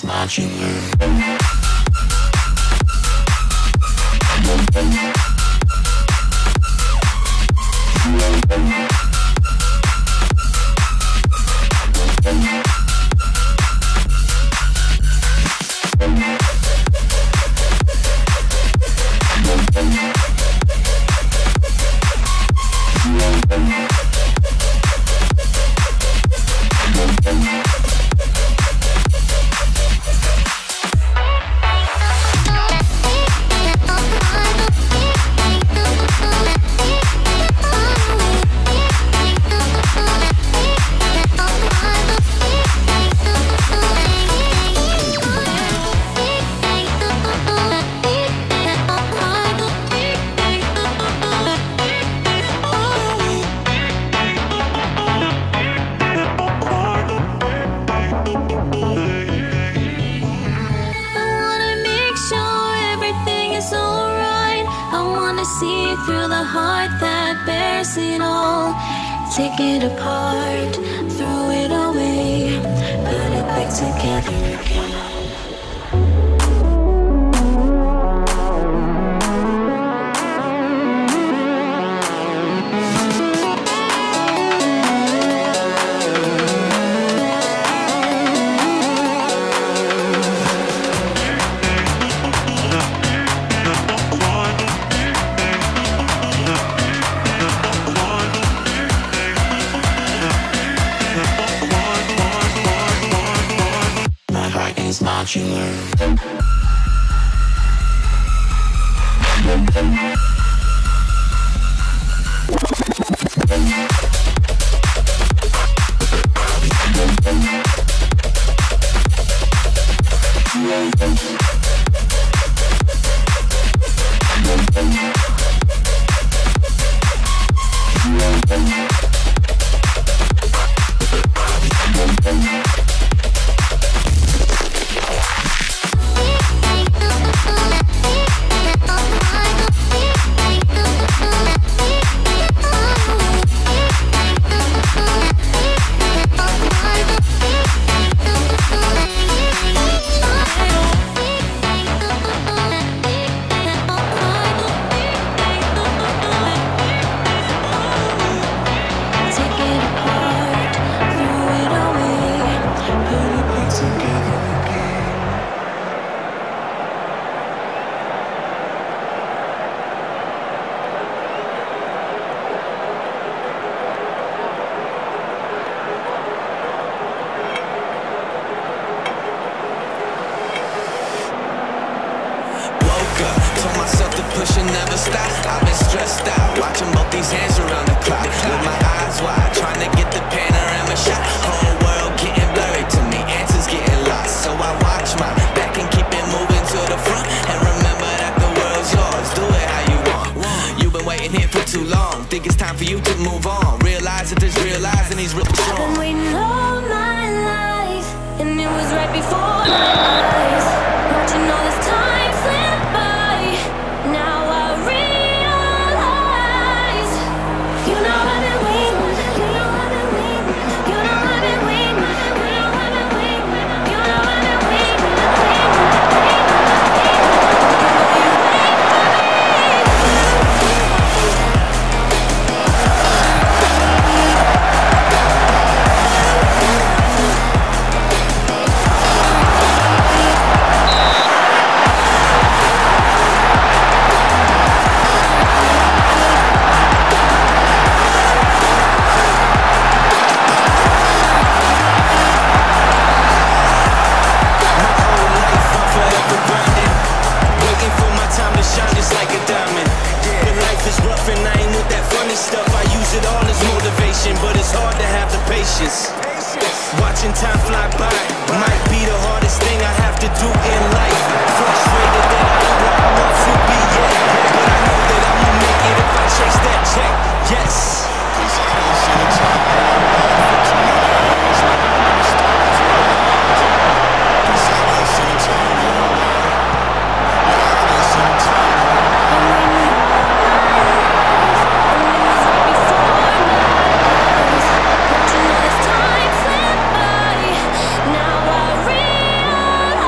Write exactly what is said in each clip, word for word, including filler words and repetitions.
is modular. Take it apart, throw it away, put it back together again. Modular. Told myself to push and never stop. I've been stressed out, watching both these hands around the clock. With my eyes wide, trying to get the panorama shot. Whole world getting blurry to me, answers getting lost. So I watch my back and keep it moving to the front. And remember that the world's yours, do it how you want. You've been waiting here for too long, think it's time for you to move on. Realize that there's real eyes and he's real strong. I've been waiting all my life, and it was right before my eyes. Watching all this time slip by, now I realize. You know I've been waiting, you know I've been waiting, you know I've been waiting, you know I've been waiting, you know I've been waiting, but it's hard to have the patience. Watching time fly by might be the hardest thing I have to do in life. Frustrated that I ain't where I want to be yet, but I know that I'ma make it if I chase that check. Yes. now I realize.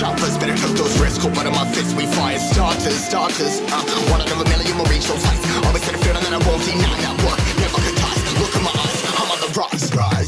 choppers. Better took those risks, cold blood in my fists. We fire starters, starters. Uh, one out of a million will reach those heights. Always said a feeling that I won't deny. That work never could ties. Look in my eyes, I'm on the rise, rise.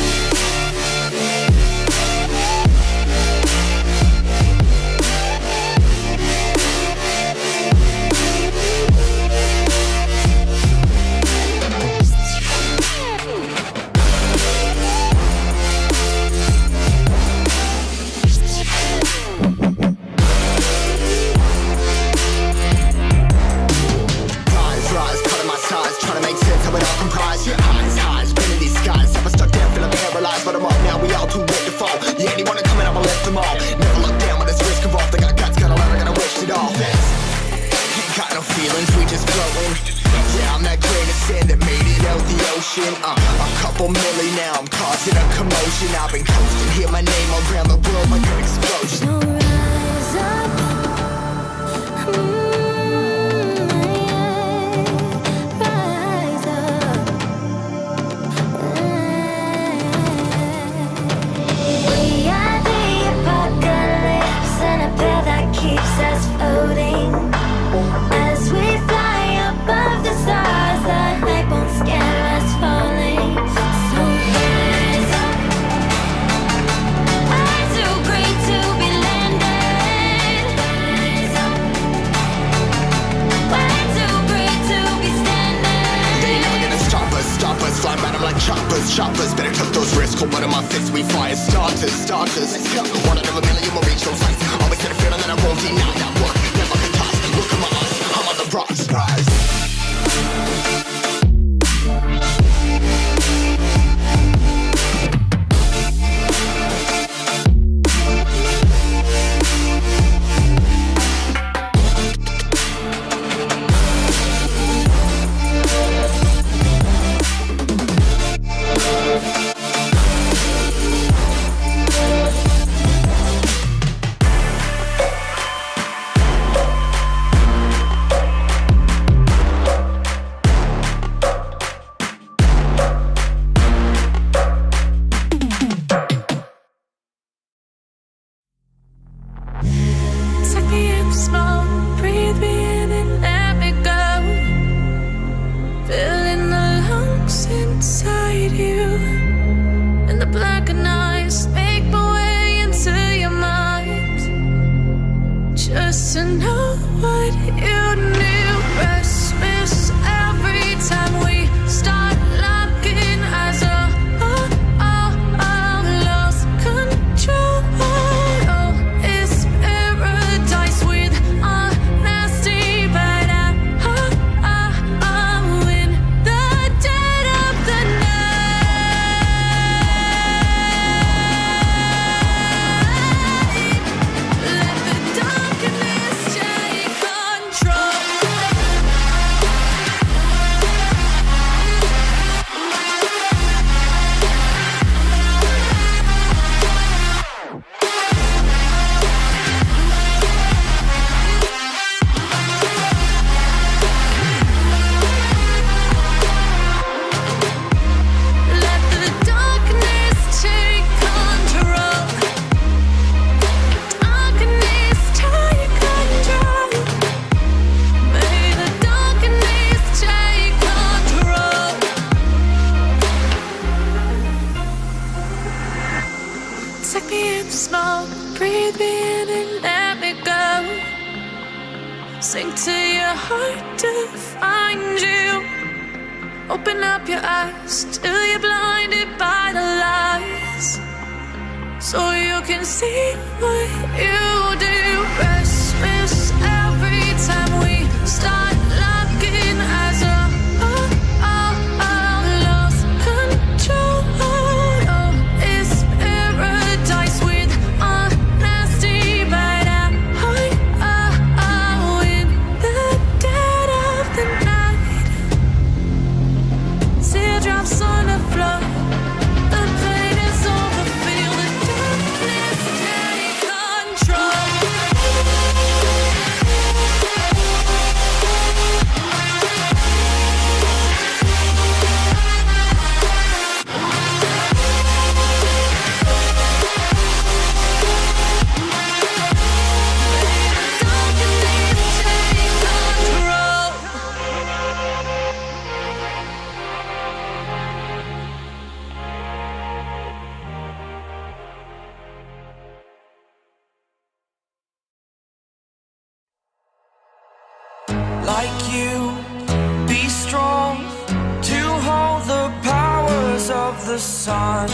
But I'm up now, we all too late to fall. Yeah, anyone coming, I'ma lift them all. Never look down when it's risk involved. I got guts, got a lot, I gotta wish it all. Ain't got no feelings, we just floating. Yeah, I'm that grain of sand that made it out the ocean. Uh, a couple milli now, I'm causing a commotion. I've been coasting, hear my name around the world like an explosion. So rise up. Mm. Keeps us floating as we fly above the stars. The hype won't scare us falling. So rise up. I'm too great to be landed. Rise up. We're too great to be standing. They ain't never gonna stop us, stop us. Flying by them like choppers, choppers. Better took those risks, cold blood in my fists. We fire starters, starters. Let's go. One out of a million will reach those heights. Always said a feeling that I won't deny. That work never could ties. Look in my eyes, I'm on the rise, rise. Sink to your heart to find you. Open up your eyes till you're blinded by the lies, so you can see what you do. Restless every time we start locking as a oh, oh, oh, lost control. Oh, it's paradise with honesty, but I, oh, oh, in the dead of the night, teardrops on the floor. The pain is over, feel the darkness take control. the sun.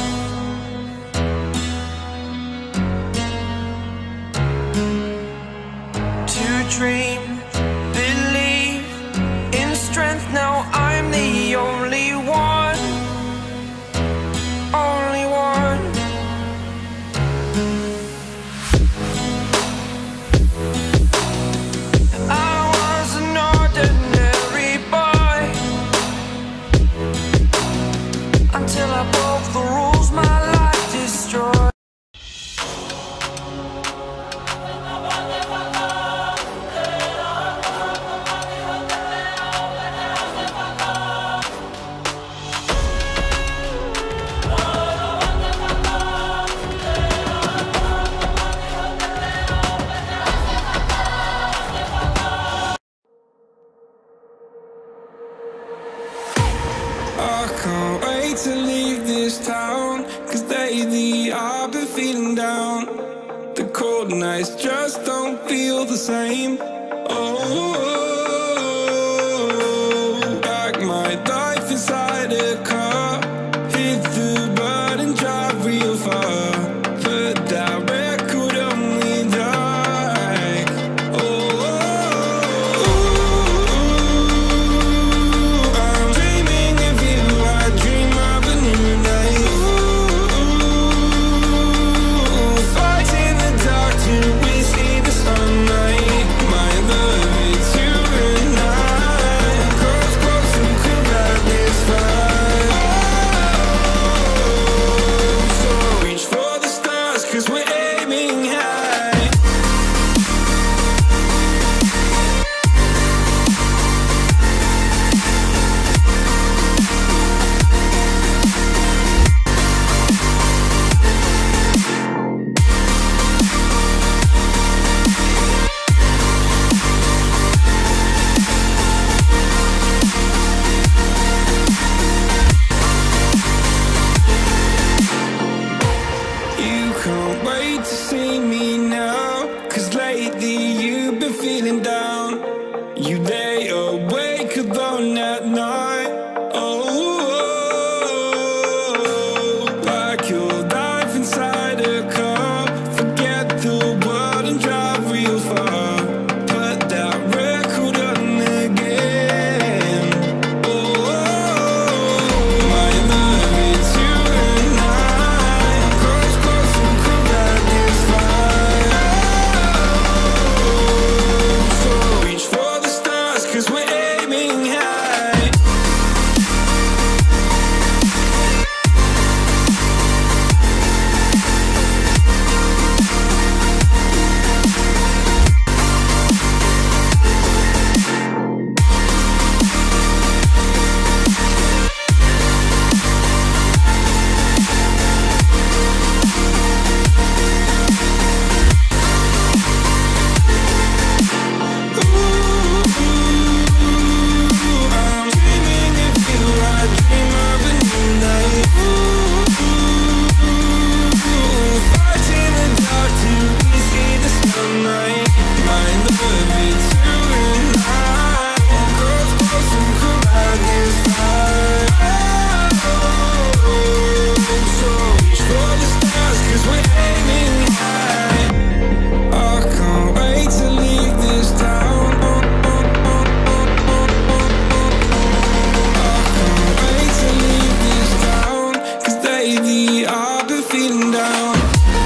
To dream, believe in strength. Now I'm the only one, only one. I was an ordinary boy until I broke the rules my life destroyed. I can't wait to leave this town, cause lately I've been feeling down. The cold nights just don't feel the same. Oh, like my life inside a car. Hit the button, drive real far. Put that record on me like, oh, I'm dreaming of you. I dream of a new life. Fight in the dark till we see the sunlight. My love is you and I. Close, close, who could ride this fire? So reach for the stars, cause we're aiming high. You can't wait to see me now, cause lately you've been feeling down. You lay awake alone at night. Oh, like your life inside a car. Forget the world and drive real far. Put that record on again. Oh, my love, it's you and I. Close, close, who could ride this fire? So reach for the stars, cause we're aiming high. I'm dreaming of you. I dream of a new life. Fight in the dark till we see the sunlight. My love, it's you and I. Close, close, who could ride this fire? So reach for the stars, cause we're aiming high. I can't wait to leave this town. Can't wait to leave this town, cause lately I've been feeling down.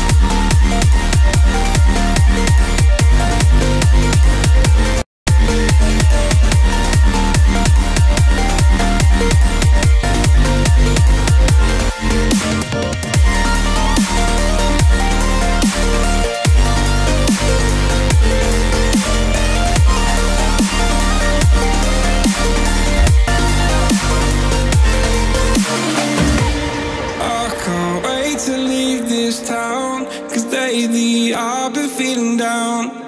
I can't wait to leave this town, cause lately I've been feeling down.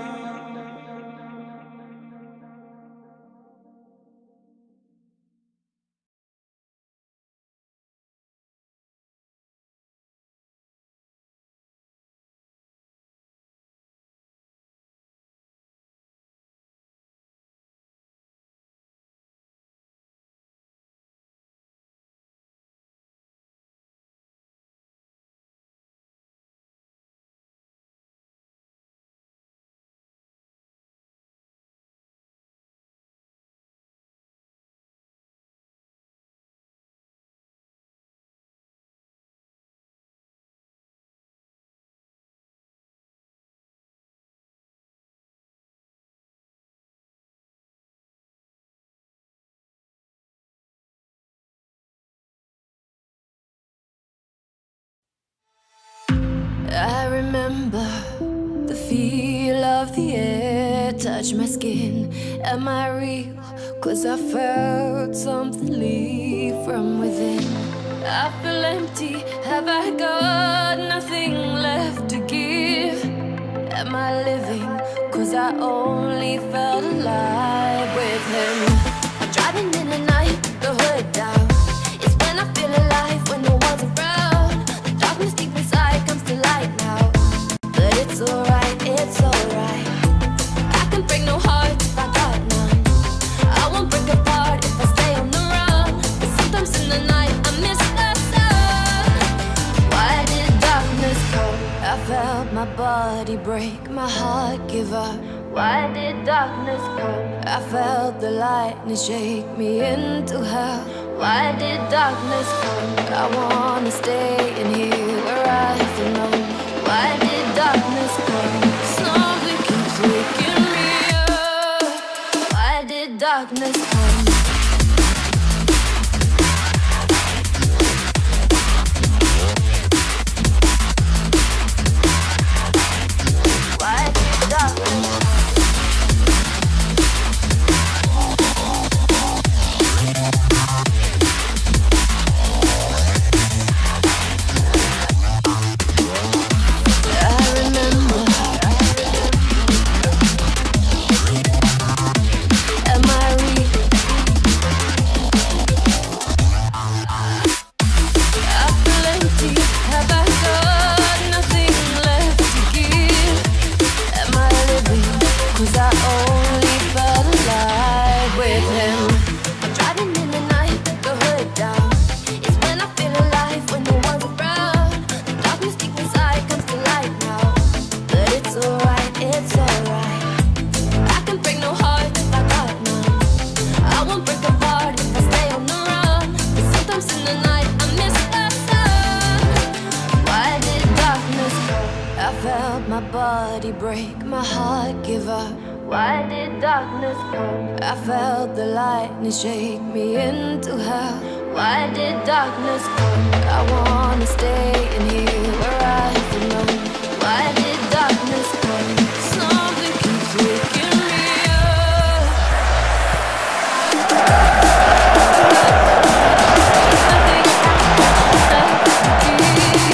I remember the feel of the air touch my skin. Am I real? Cause I felt something leave from within. I feel empty, have I got nothing left to give? Am I living? Cause I only felt alive with him. I'm driving in the night, the hood down. It's when I feel alive, when no one's around. The darkness deep inside comes to light now. But it's alright, it's alright. I can break no heart if I got none. I won't break apart if I stay on the run. But sometimes in the night I miss the sun. Why did darkness come? I felt my body break, my heart give up. Why did darkness come? I felt the lightning shake me into hell. Why did darkness come? I wanna stay in here where I belong. Why did darkness come? Something keeps waking me up. Why did darkness come? Why did darkness come? Break, my heart give up. Why did darkness come? I felt the lightning shake me into hell. Why did darkness come? I wanna stay in here where I belong. Why did darkness come? Something keeps waking me up. Nothing left to give.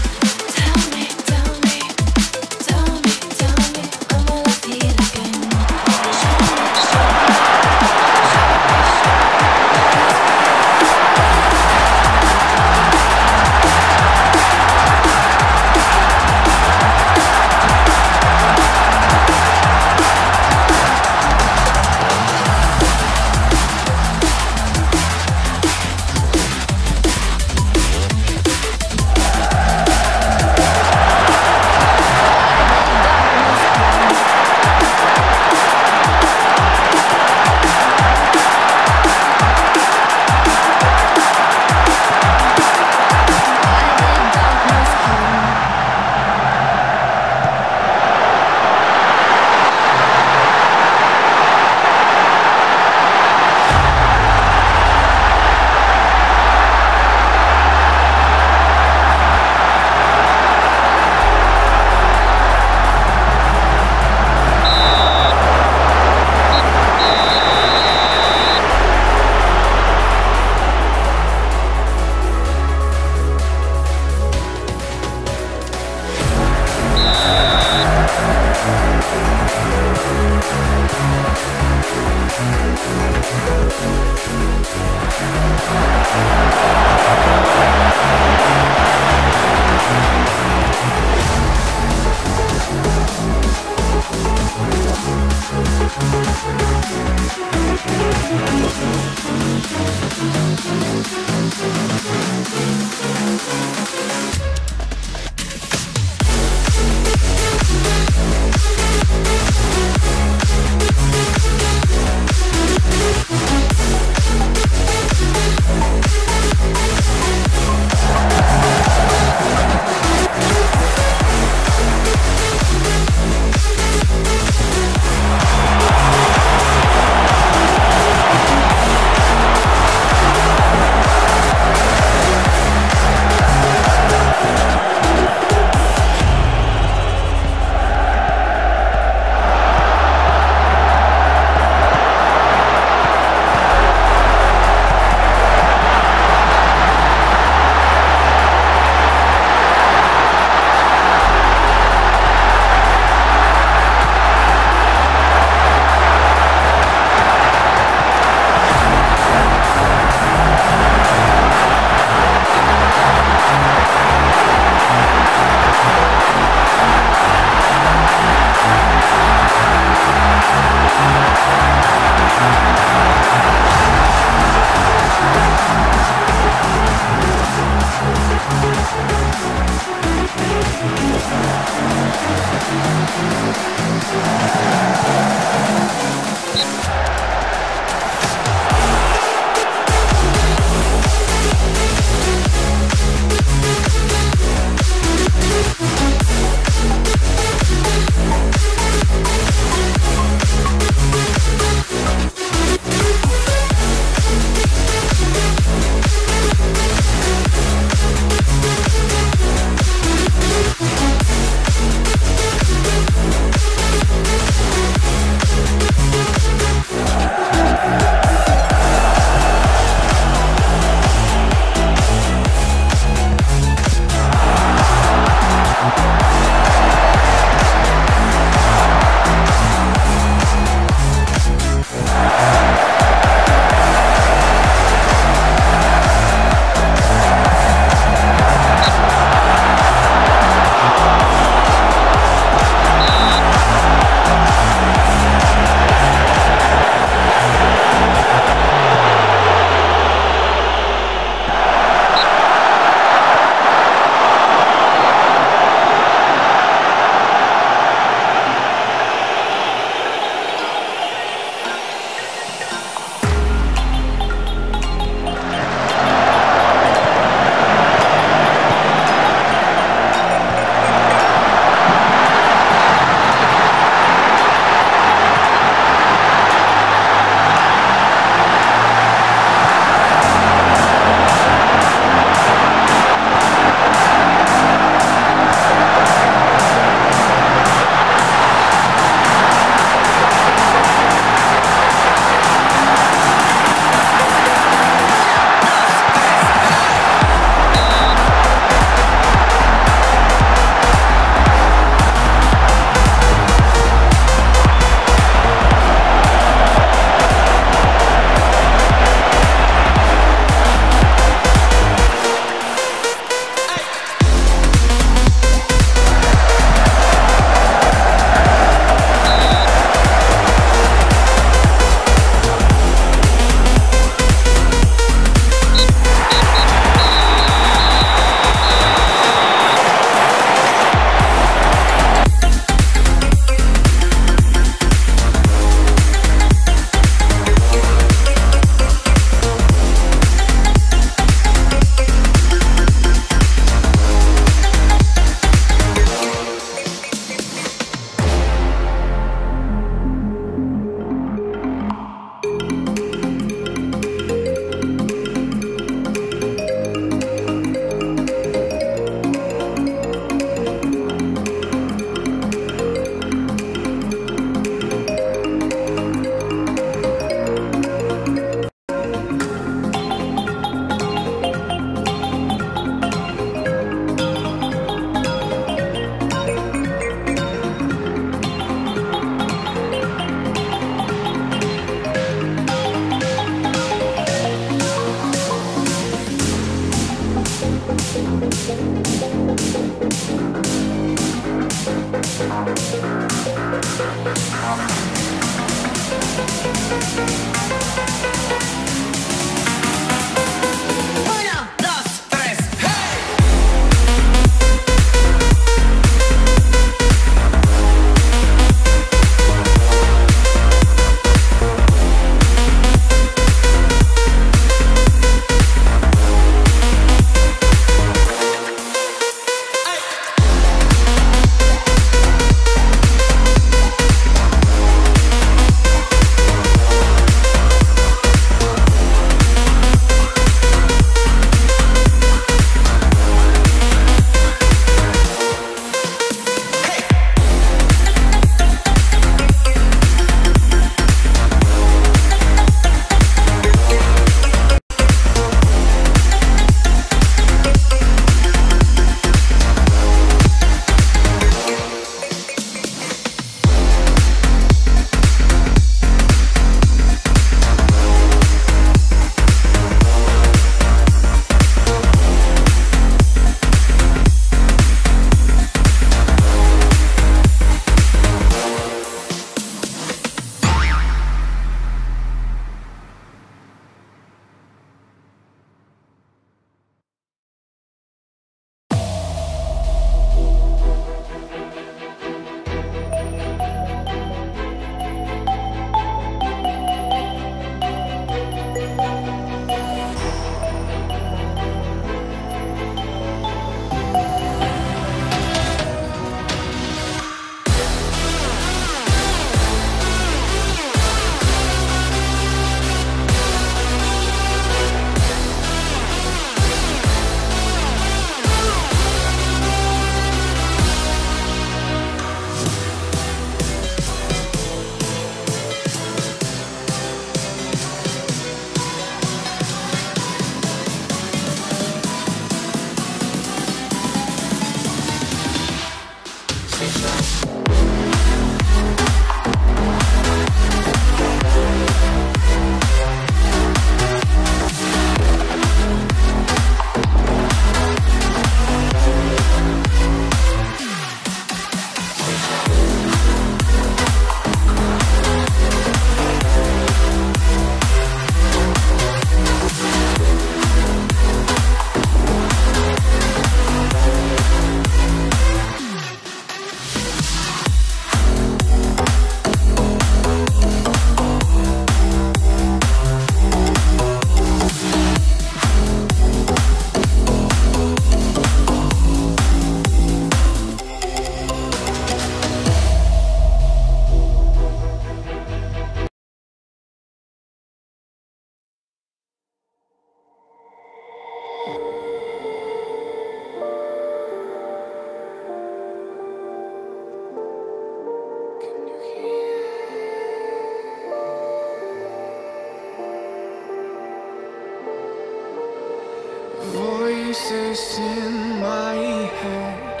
Voices in my head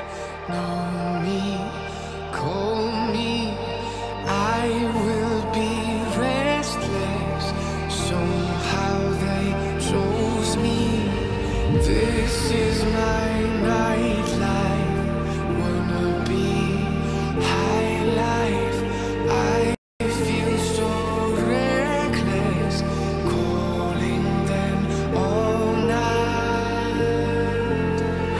know me, call me. I will be restless. Somehow they chose me. This is my nightlife. Wanna be high life. I feel so reckless, calling them all night.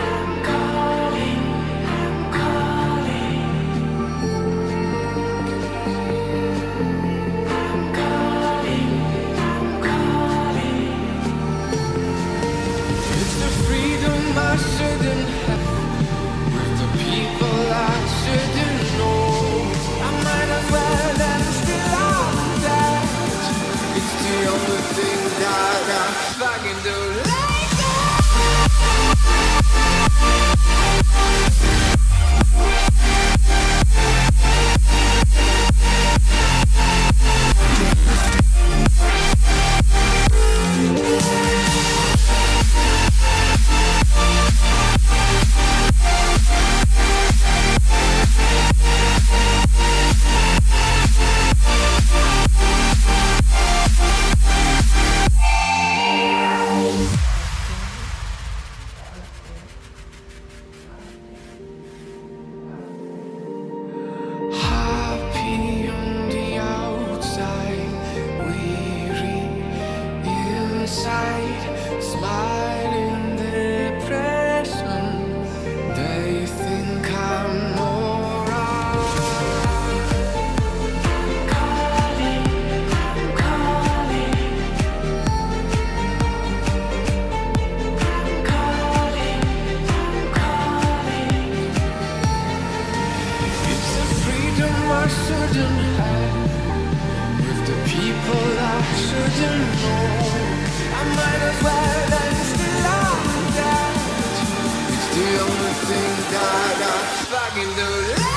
shouldn't have, with the people I shouldn't know. I might as well end still like that. It's the only thing that I fucking do.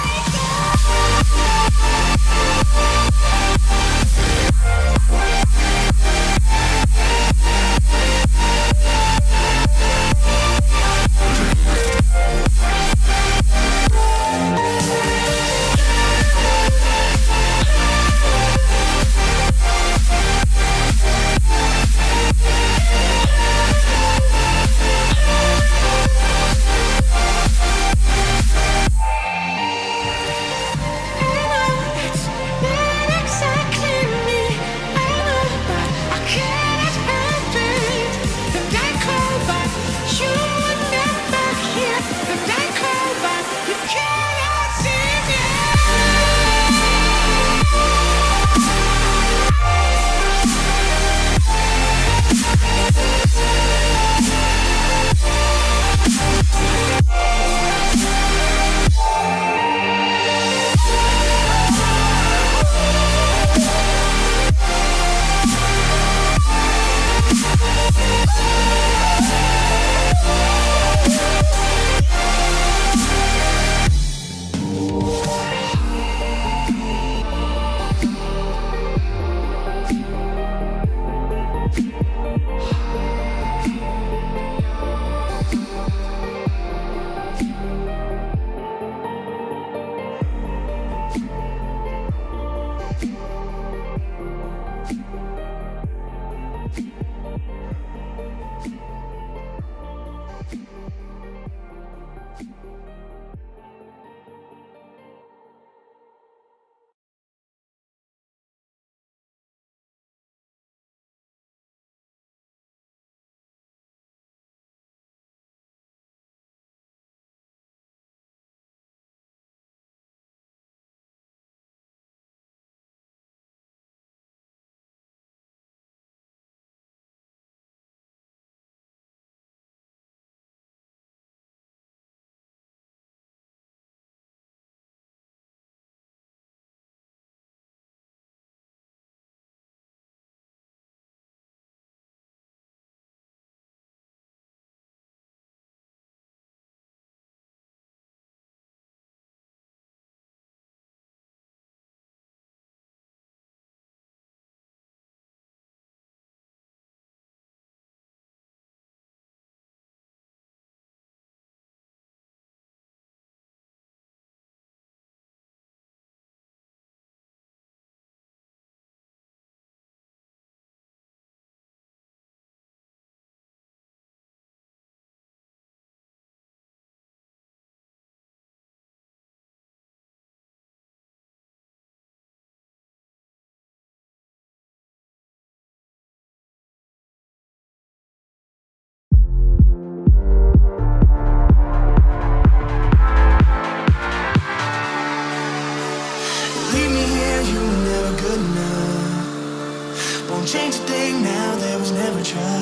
Change a thing now, there was never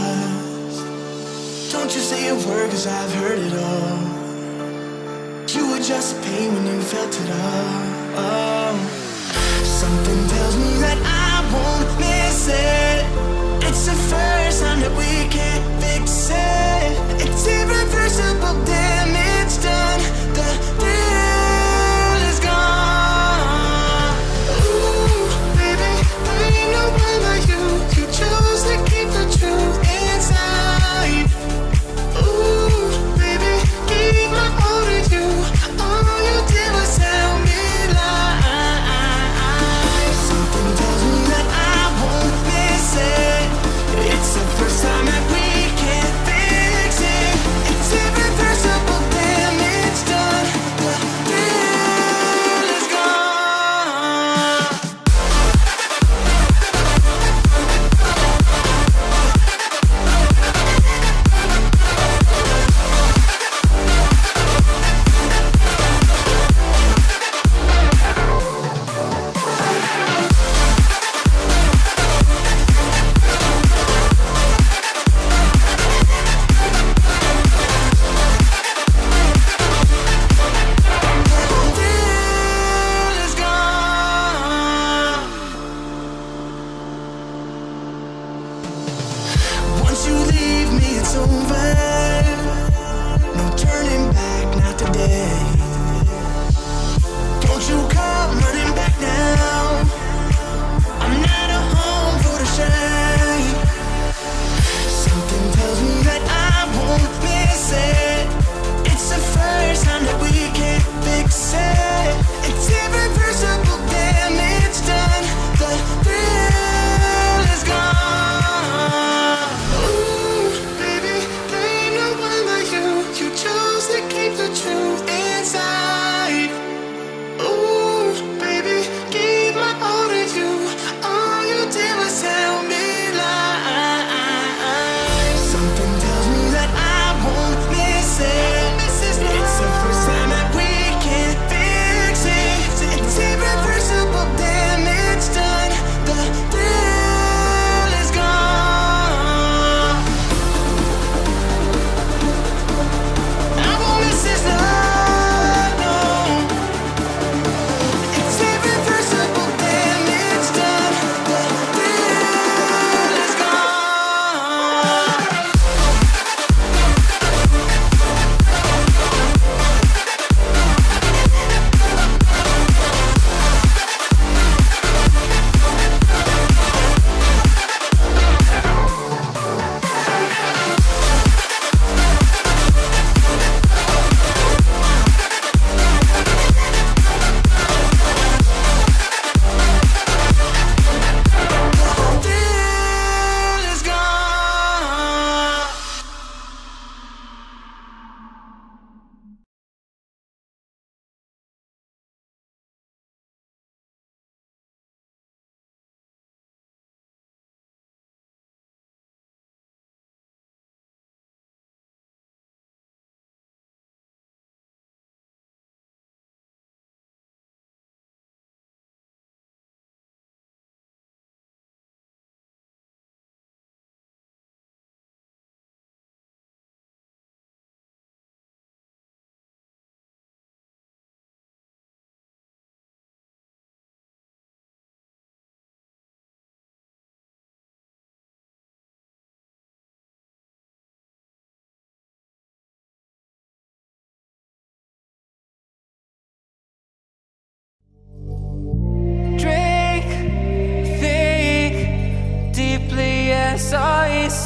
trust. Don't you say a word, cause I've heard it all. You were just a pain when you felt it all. Oh. Something tells me that I won't miss it. It's the first time that we can't fix it. It's irreversible damage done. The thrill is gone. Ooh, baby, there ain't no one like you. You chose to keep the truth inside. Ooh, baby, keep my all to you. All you did was tell me lies. Something tells me that I won't miss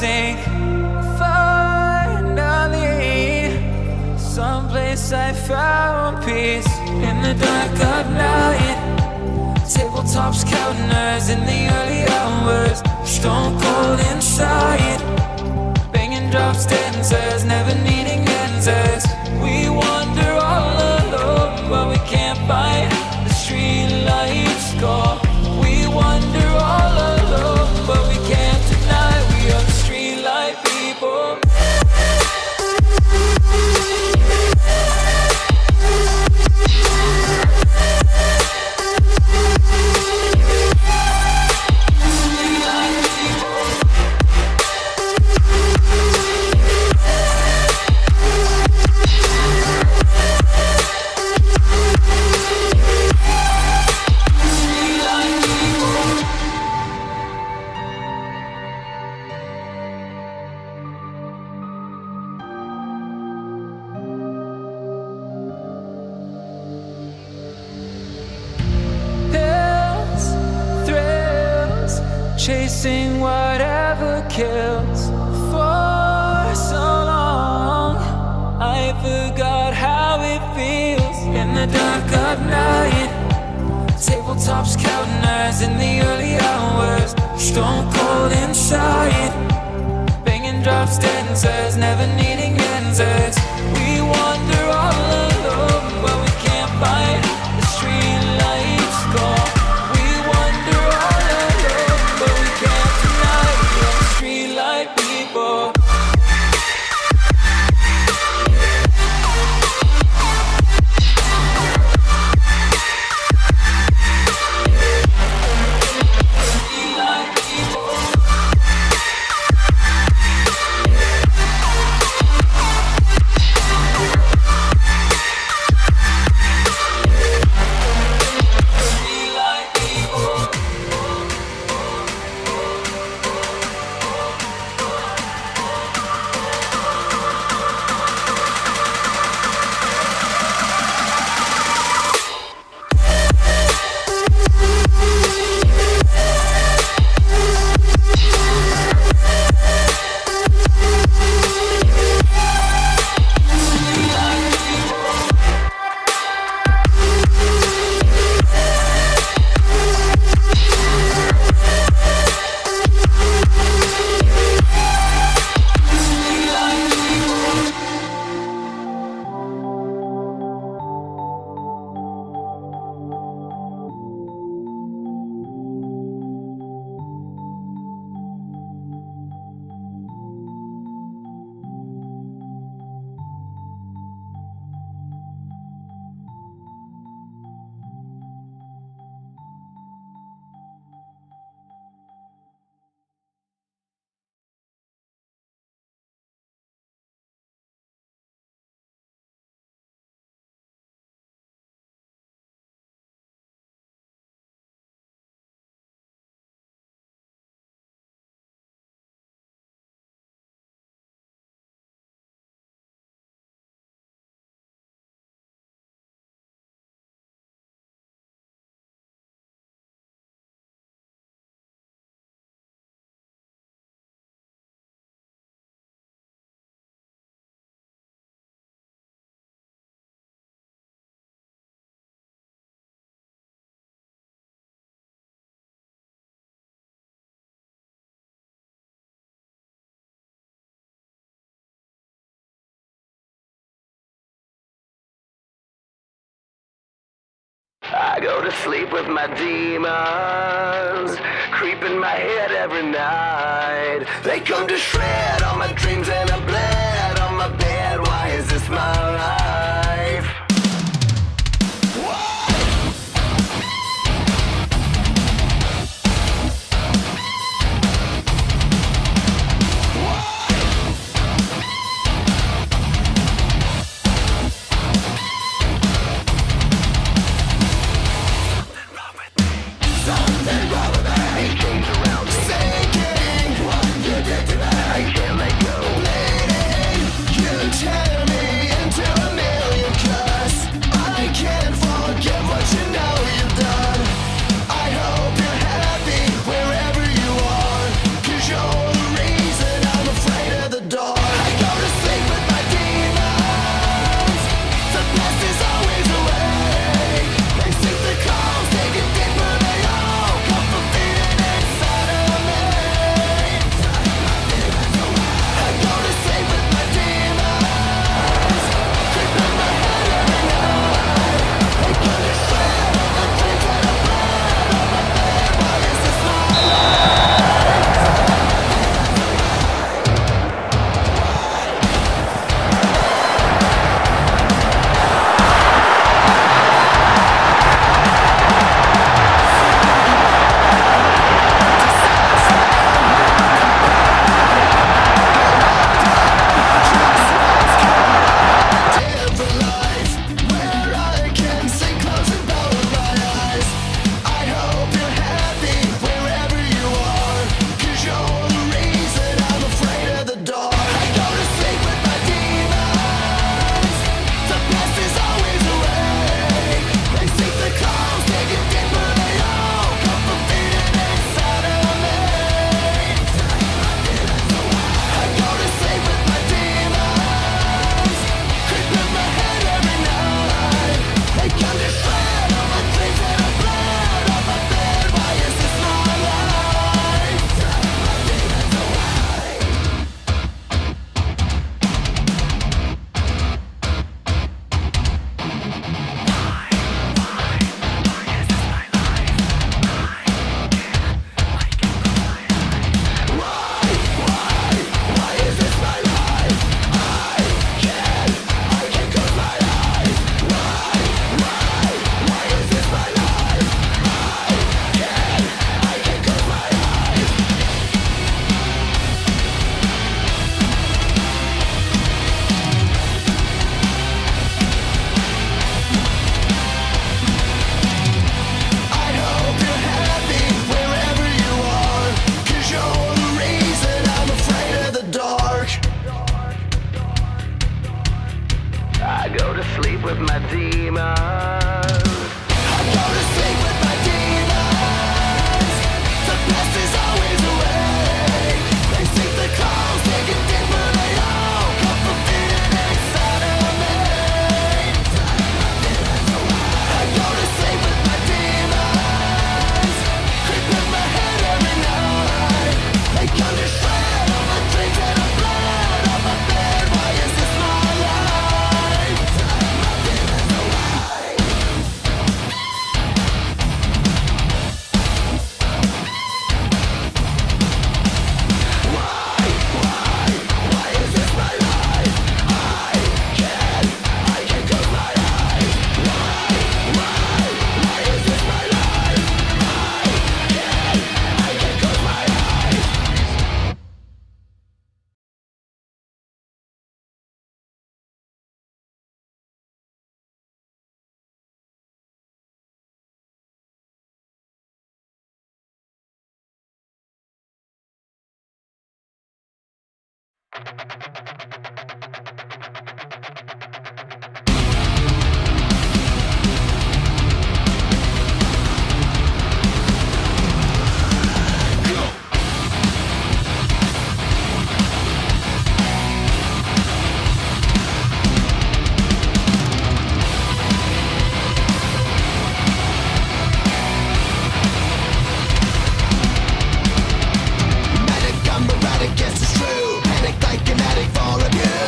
think finally someplace I found peace in the dark of night. Tabletops counting hours in the early hours, stone cold inside, banging drops, dancers, never needing answers. We wander all alone, but we can't find the street lights go. We wander all alone, but we can't deny we are the street light people. Chasing whatever kills. For so long I forgot how it feels in the dark of night. Tabletops counting hours in the early hours, stone cold inside, banging drops, dancers, never needing answers. We wander all alone, but we can't find the street lights go. We wander all alone, but we can't deny we are the street light people. I go to sleep with my demons creep in my head every night. They come to shred all my dreams and I bled on my bed. Why is this my life? I can't let go. Yes, it's true. Panic like an addict for abuse.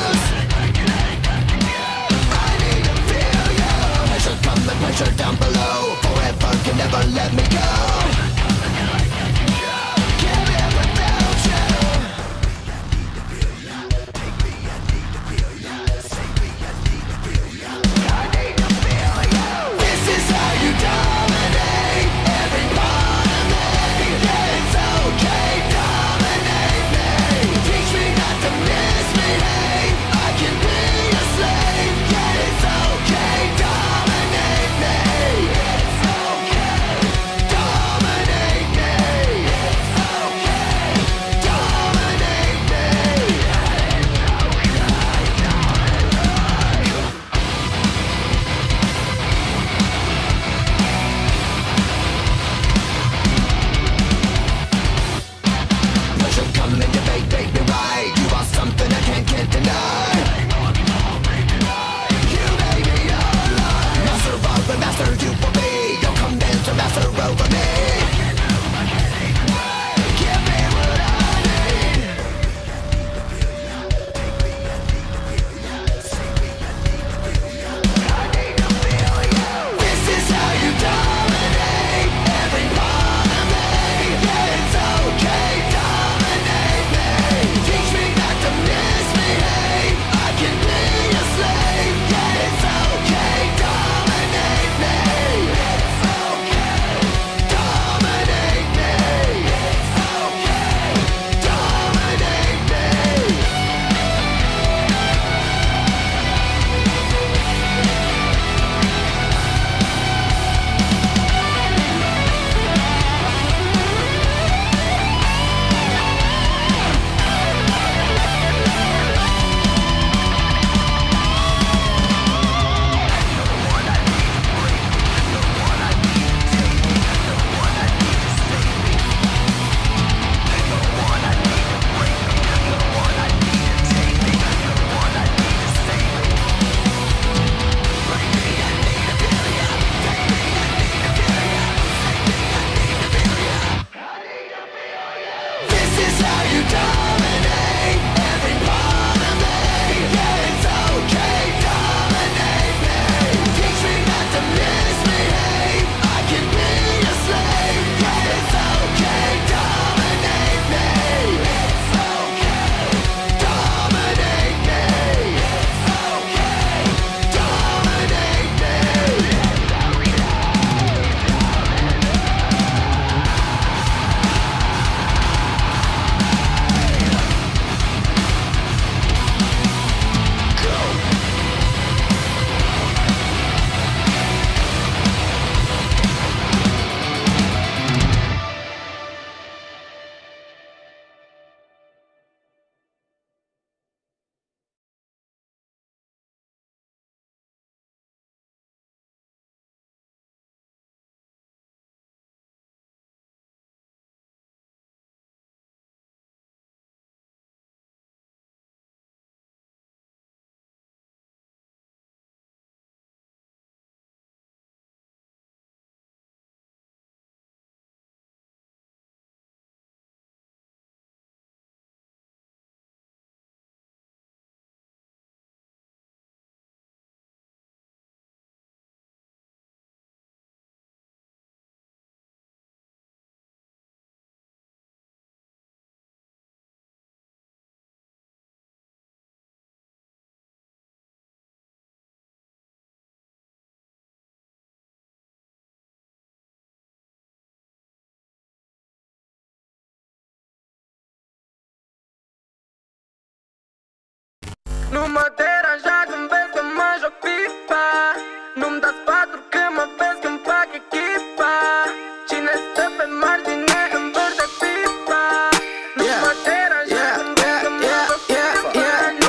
Nu mă deranja când vezi că mă joc FIFA. Nu-mi dați patru când mă vezi când fac echipa. Cine stă pe margine învârte pipa. Nu mă deranja când vezi că mă joc FIFA.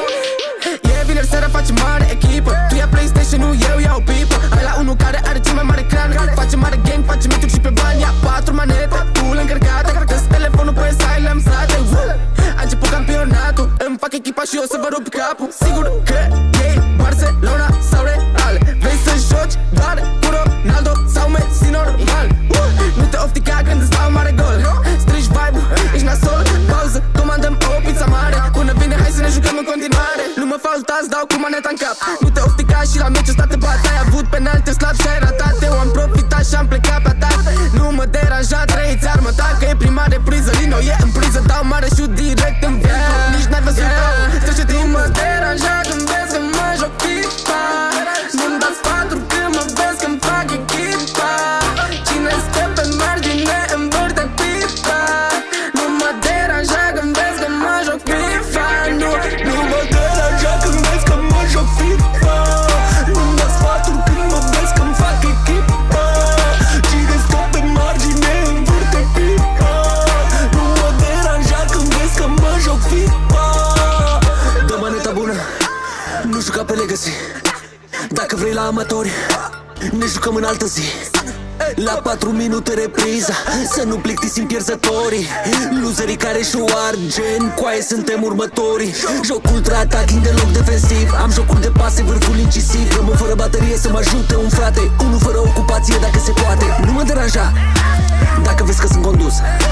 E vineri seara, facem mare echipă. Tu ia PlayStation-ul, eu iau pipă. Hai la unul care are cel mai mare cran. Facem mare gang, facem mituri și pe bani. Ia patru manete, full încărcate. Dă-s telefonul pe silent sate. A început campionatul, îmi fac echipa și o să vă rup capul. Sigur că e Barcelona sau Real. Vrei să joci doar cu Ronaldo sau Messi normal. Nu te oftica când îți dau mare gol. Strigi vibe, ești nasol. Pauză, comandăm o pizza mare. Până vine, hai să ne jucăm în continuare. Nu mă faultați, dau cu maneta în cap. Nu te oftica și la meci ăsta te bat. Ai avut penalte slab și ai ratat. Eu am profitat și am plecat pe atac. Nu mă deranja, trăiți armă ta. Că e prima repriză, Lino e în priză. Dau mare șut direct în viață. Nici n-ai văzut rău. Nu mă deranja când vezi că mă joc FIFA. Nu-mi dați patru când mă vezi când fac echipa. Cine stă pe margine învârte pipa. Nu mă deranja când vezi că mă joc FIFA. Nu, nu mă deranja când vezi că mă joc FIFA. Nu-mi dați patru când mă vezi când fac echipa. Cine stă pe margine învârte pipa. Nu mă deranja când vezi că mă joc FIFA. Dă maneta bună, nu juca pe Legacy. Dacă vrei la amatori, ne jucăm în altă zi. La patru minute repriza, să nu plictisim pierzătorii. Loserii care și-o argen, coaie suntem următorii. Joc ultra-attacking de loc defensiv. Am jocuri de pase, vârful incisiv. Rămân fără baterie să mă ajute un frate. Unul fără ocupație dacă se poate. Nu mă deranja dacă vezi că sunt condus.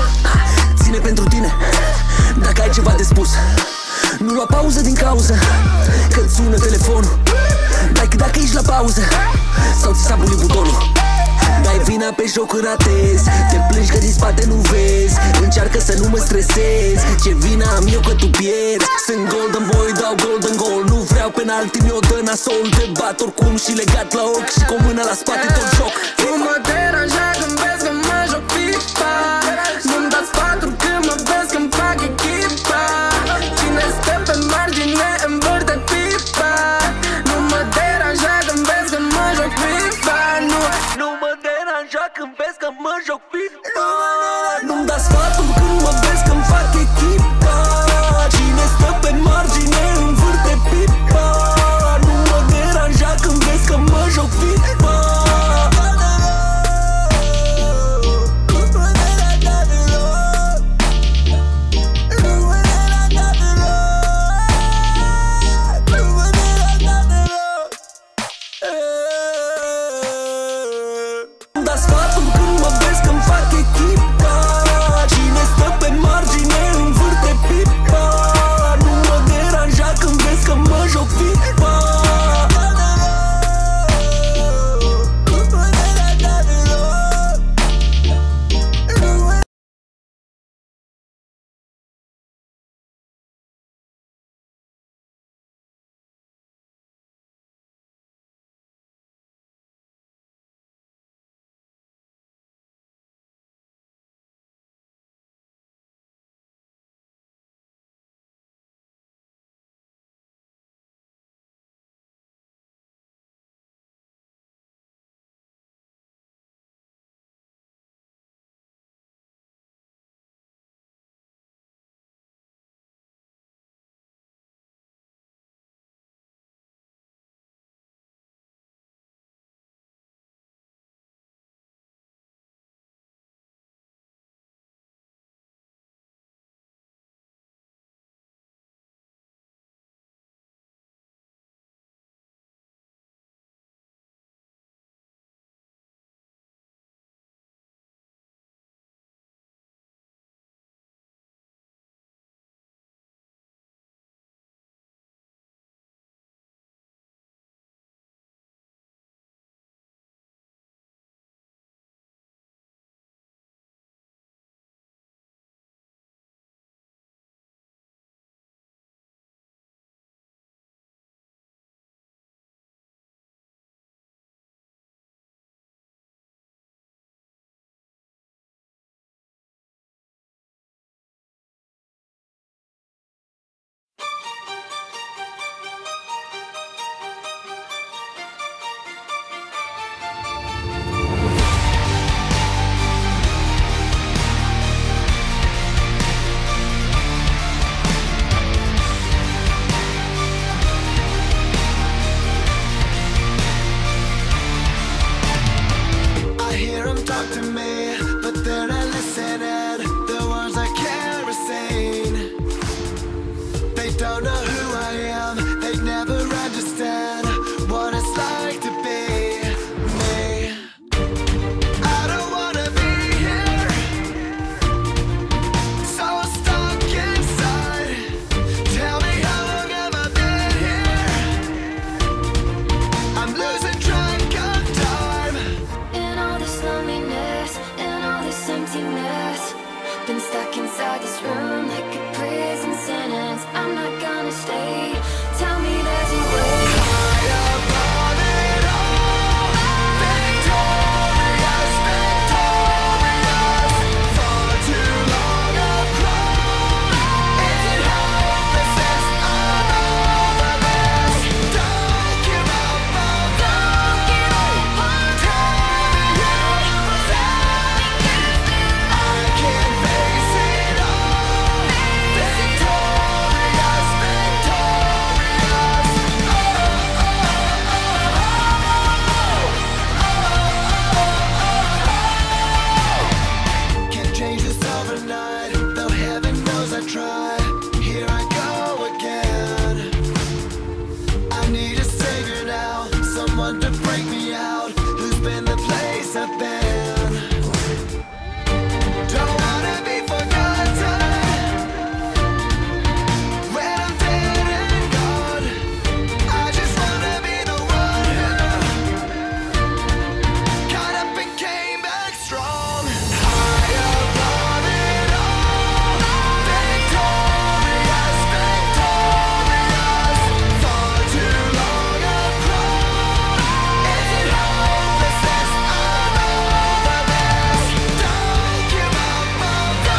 Ține pentru tine dacă ai ceva de spus. Nu lua pauză din cauză că-ți sună telefonul. Like dacă ești la pauză sau ți s-a bulit butonul. Dai vina pe joc când ratezi. Te plângi că din spate nu vezi. Încearcă să nu mă stresezi. Ce vina am eu că tu pierzi. Sunt golden boy, dau golden goal. Nu vreau penalti, mi-o dă nasol. Te bat oricum și legat la ochi și cu o mână la spate tot joc. Nu mă deranja când vezi că mă joc FIFA. Nu-mi dați patru când mă vezi când fac echipa. Cine stă pe margine învârte pipa. Nu mă deranja când vezi că mă joc FIFA. Nu, nu mă deranja când vezi că mă joc FIFA. Nu-mi dați sfatul când mă vezi când fac echipa. Cine stă pe margine învârte pipa. Nu mă deranja când vezi că mă joc FIFA. Dar sfatul când mă vezi când fac disappear. Don't wanna be forgotten when I'm dead and gone. I just wanna be the one who got up and came back strong. High above it all, victorious, victorious. For too long I've grown. Is it hopelessness? I'm over this. Don't give up on me.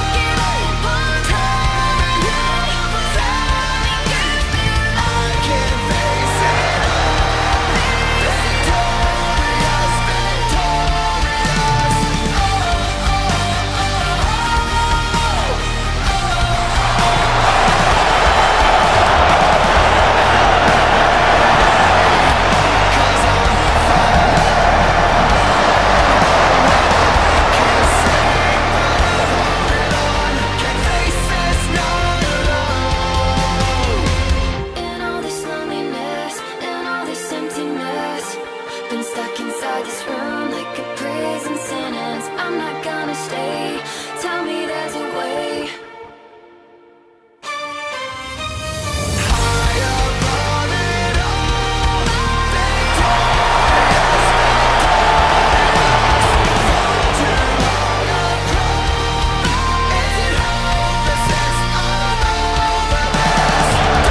Tell me you, tell me give me. I can face it all. Victorious, victorious. Oh, can face this night alone. In all this loneliness, in all this emptiness, been stuck inside this room like a prison sentence. I'm not gonna stay. Tell me there's a way. High above it all, victorious, victorious. For too long I've grown. Is it hopelessness? I'm over this.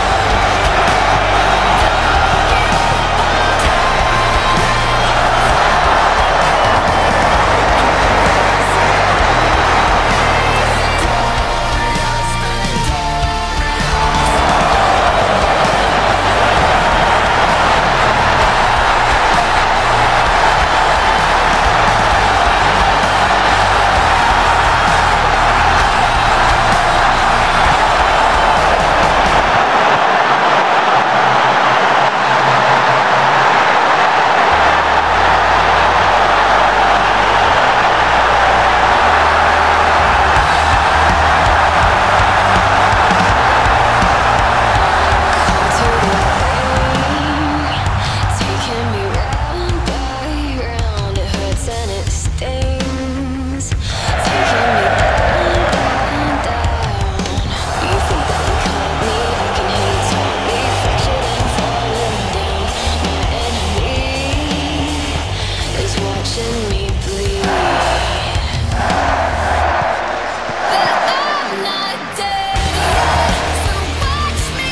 Taking me round by round, it hurts and it stings. Taking me down, down, down. You think that you caught me? I can hear you tell me, fractured and falling down. My enemy is watching me bleed. But I'm not dead yet, so watch me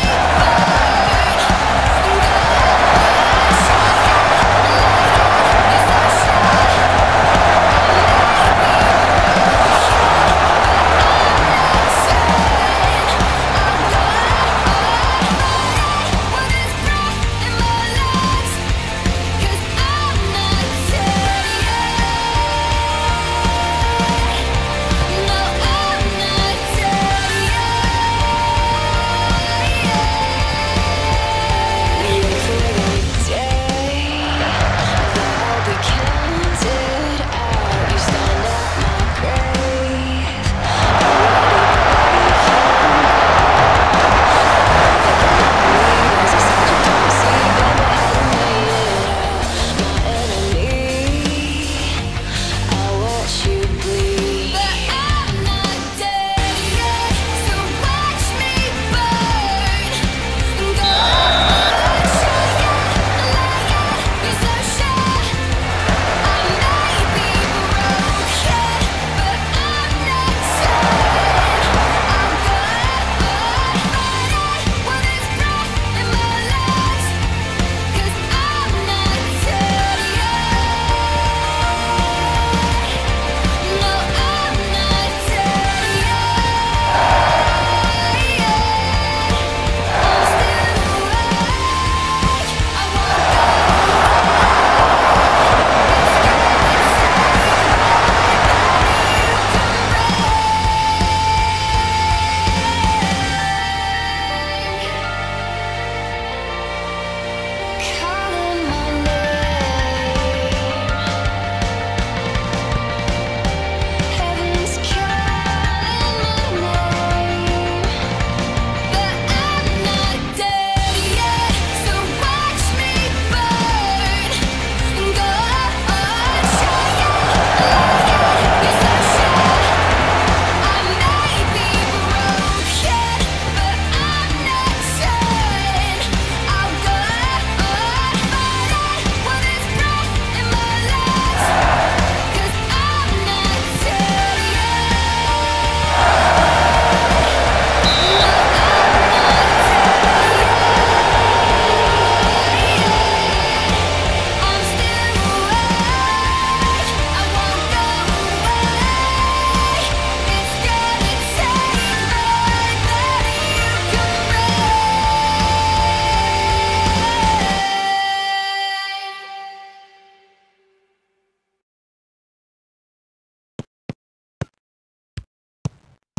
burn.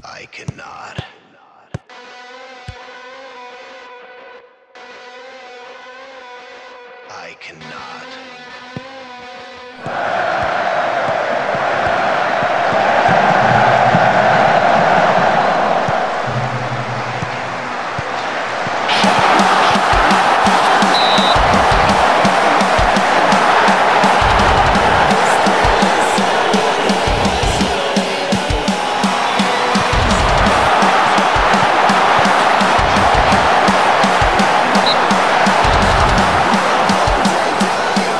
I cannot. I cannot. I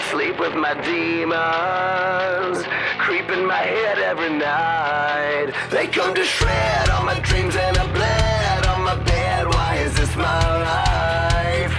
sleep with my demons creeping my head every night. They come to shred all my dreams and I bled on my bed. Why is this my life?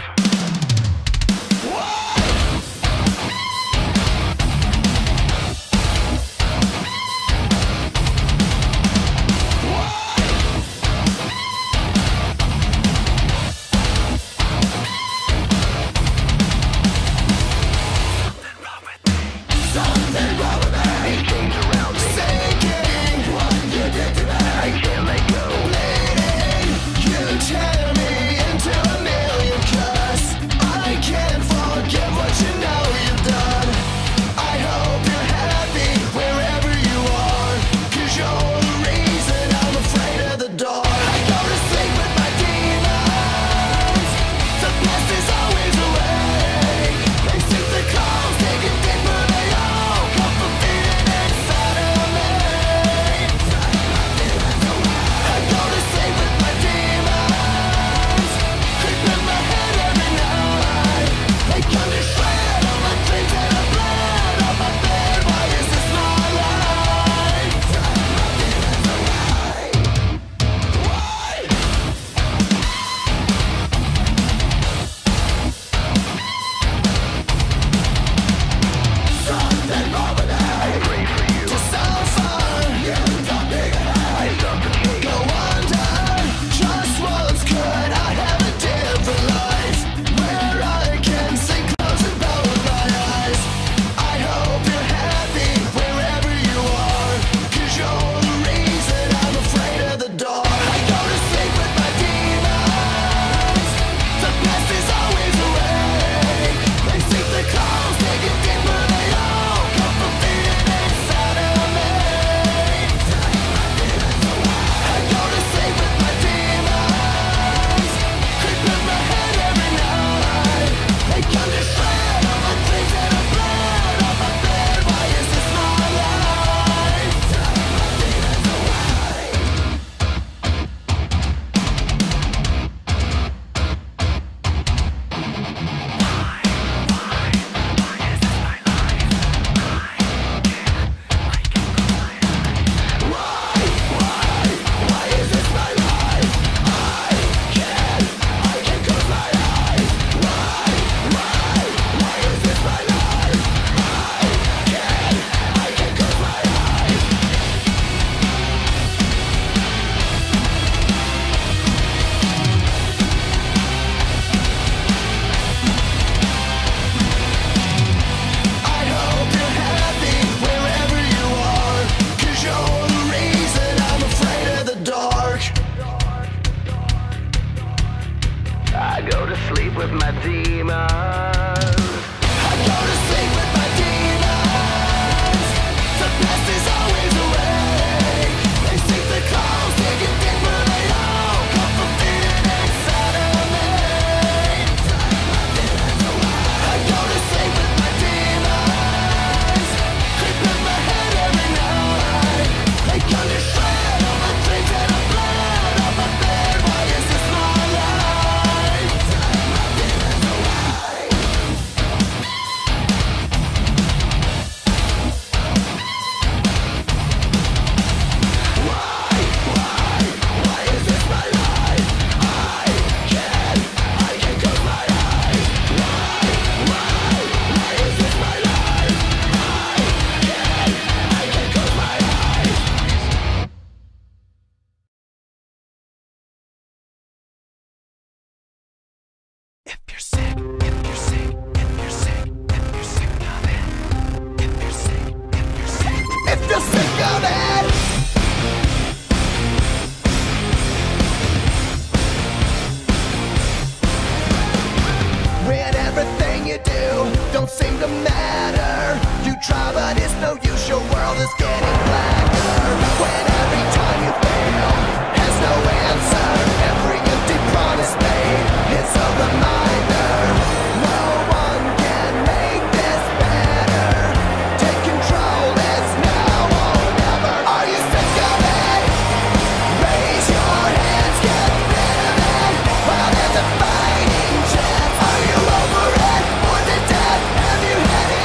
Fighting chance, are you over it? Or the death? Have you had it?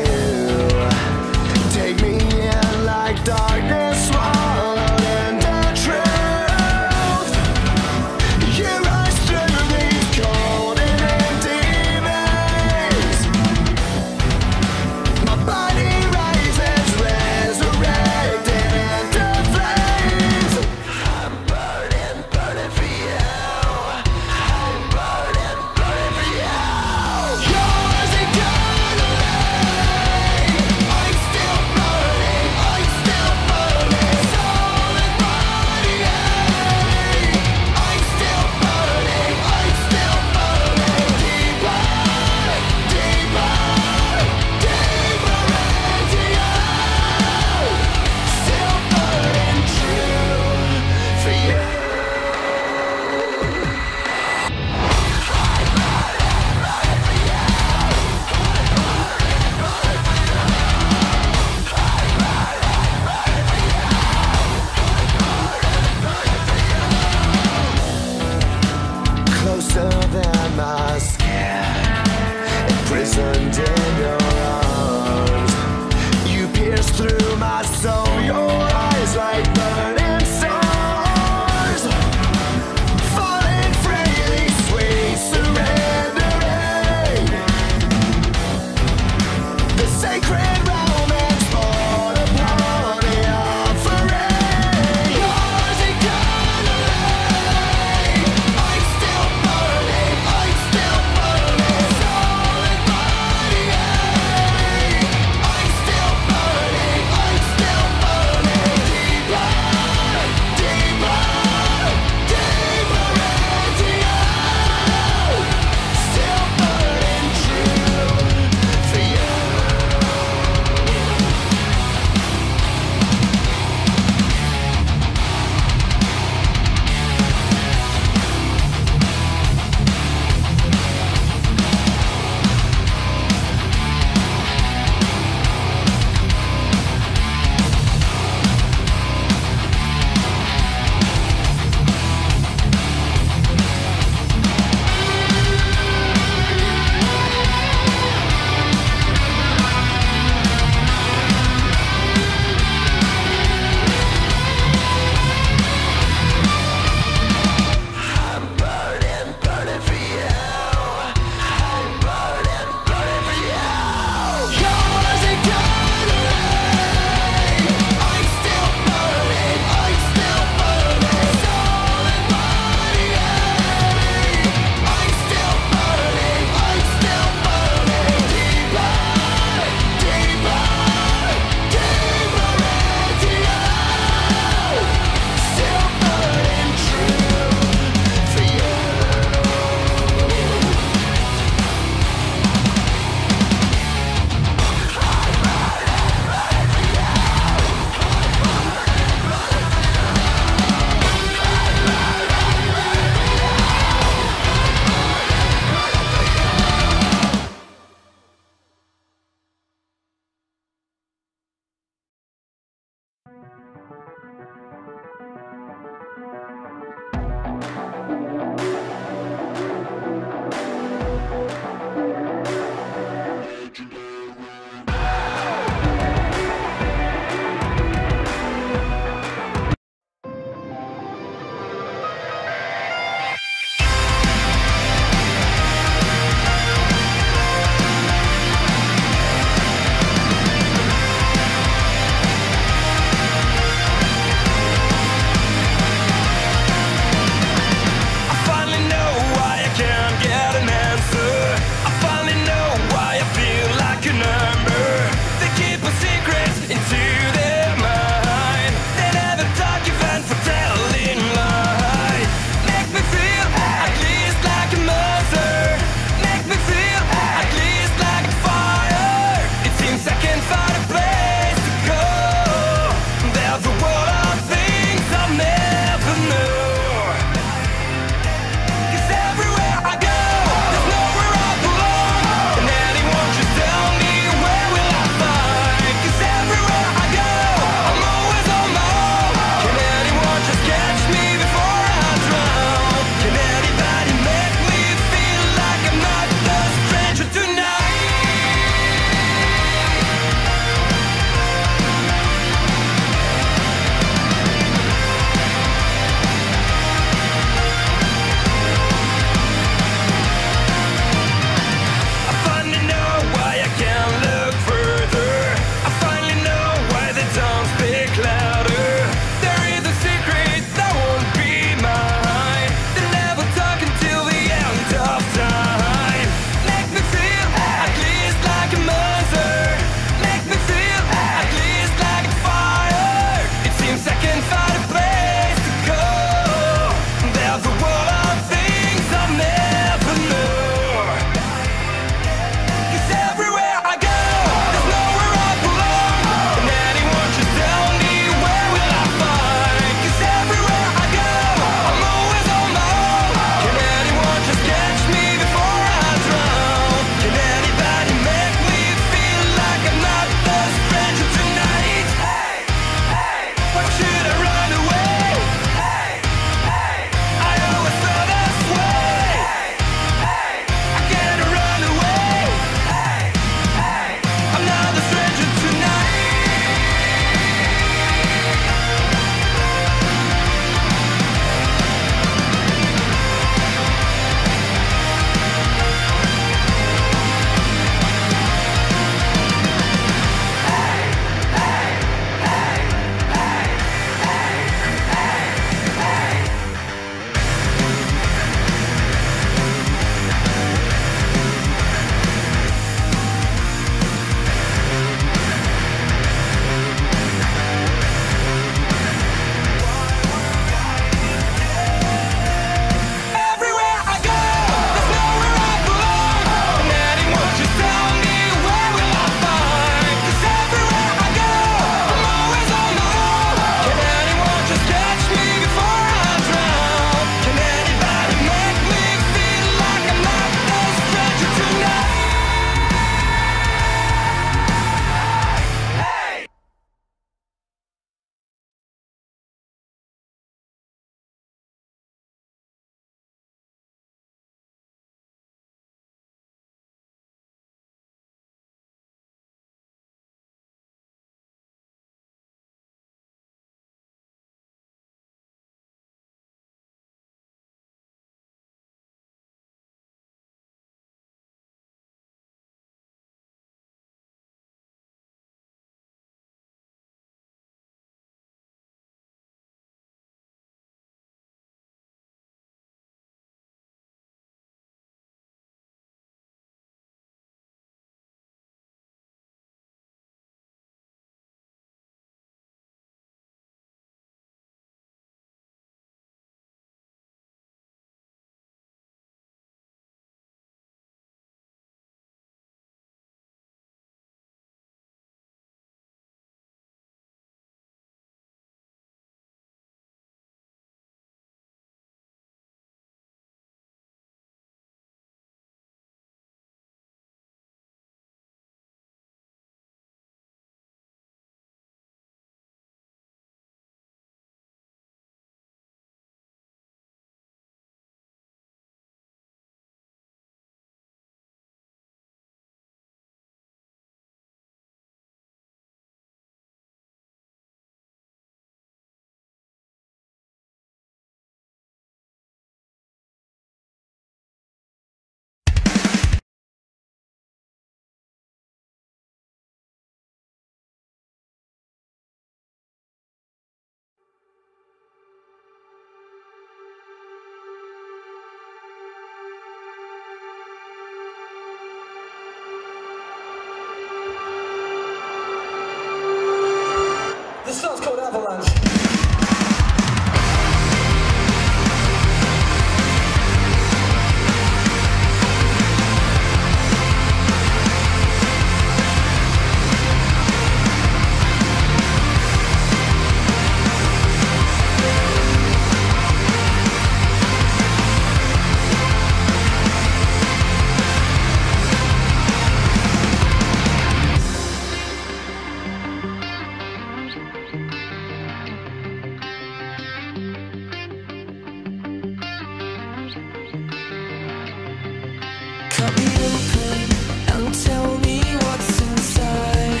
Cut me open and tell me what's inside.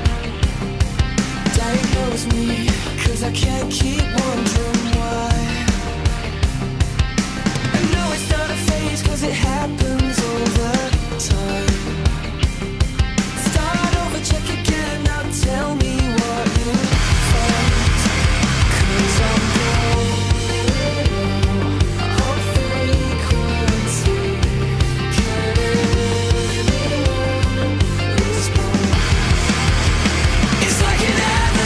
Diagnose me, cause I can't keep wondering why. I know it's not a phase, cause it happens over time. Start over, check again, now tell me what you find. Cause I'm going on frequency. Can anyone respond? It's like an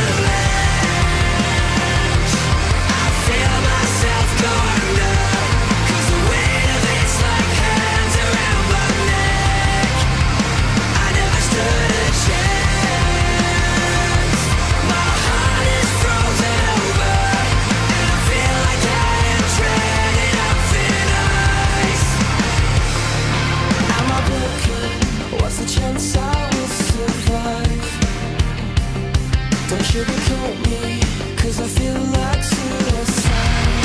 avalanche. I feel myself go under, cause the weight of it's like hands around my neck. I never stood a chance. My heart is frozen over, and I feel like I am treading on thin ice. Am I broken? What's the chance I will survive? Don't sugarcoat me, cause I feel like suicide.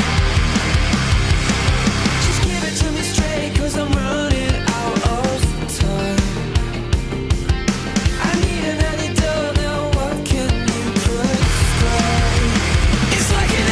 Just give it to me straight, cause I'm running out of time. I need an antidote now, what can you prescribe? It's like an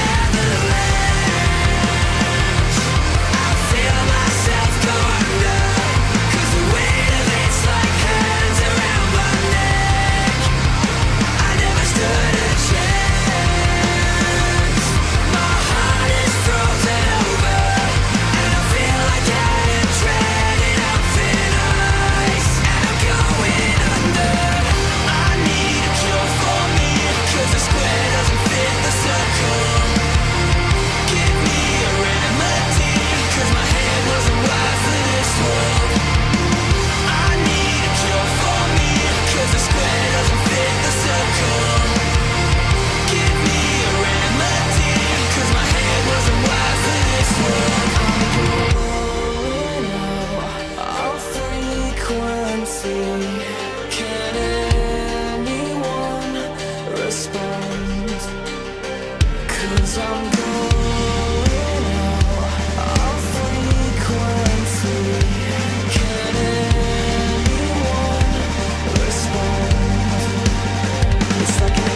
avalanche. I feel myself go under, cause the weight of it's like hands around my neck. I never stood a chance. My heart is frozen over, and I feel like I am treading on thin ice. And I'm going under. I need a cure for me, cause the square doesn't fit the circle. Give me a remedy, cause my head wasn't wired for this world. I need a cure for me, cause the square doesn't fit the circle. Give me a remedy, cause my head wasn't wired for this world. I'm going out of frequency. Can anyone respond? Cause I'm going out of frequency. Can anyone respond? It's like an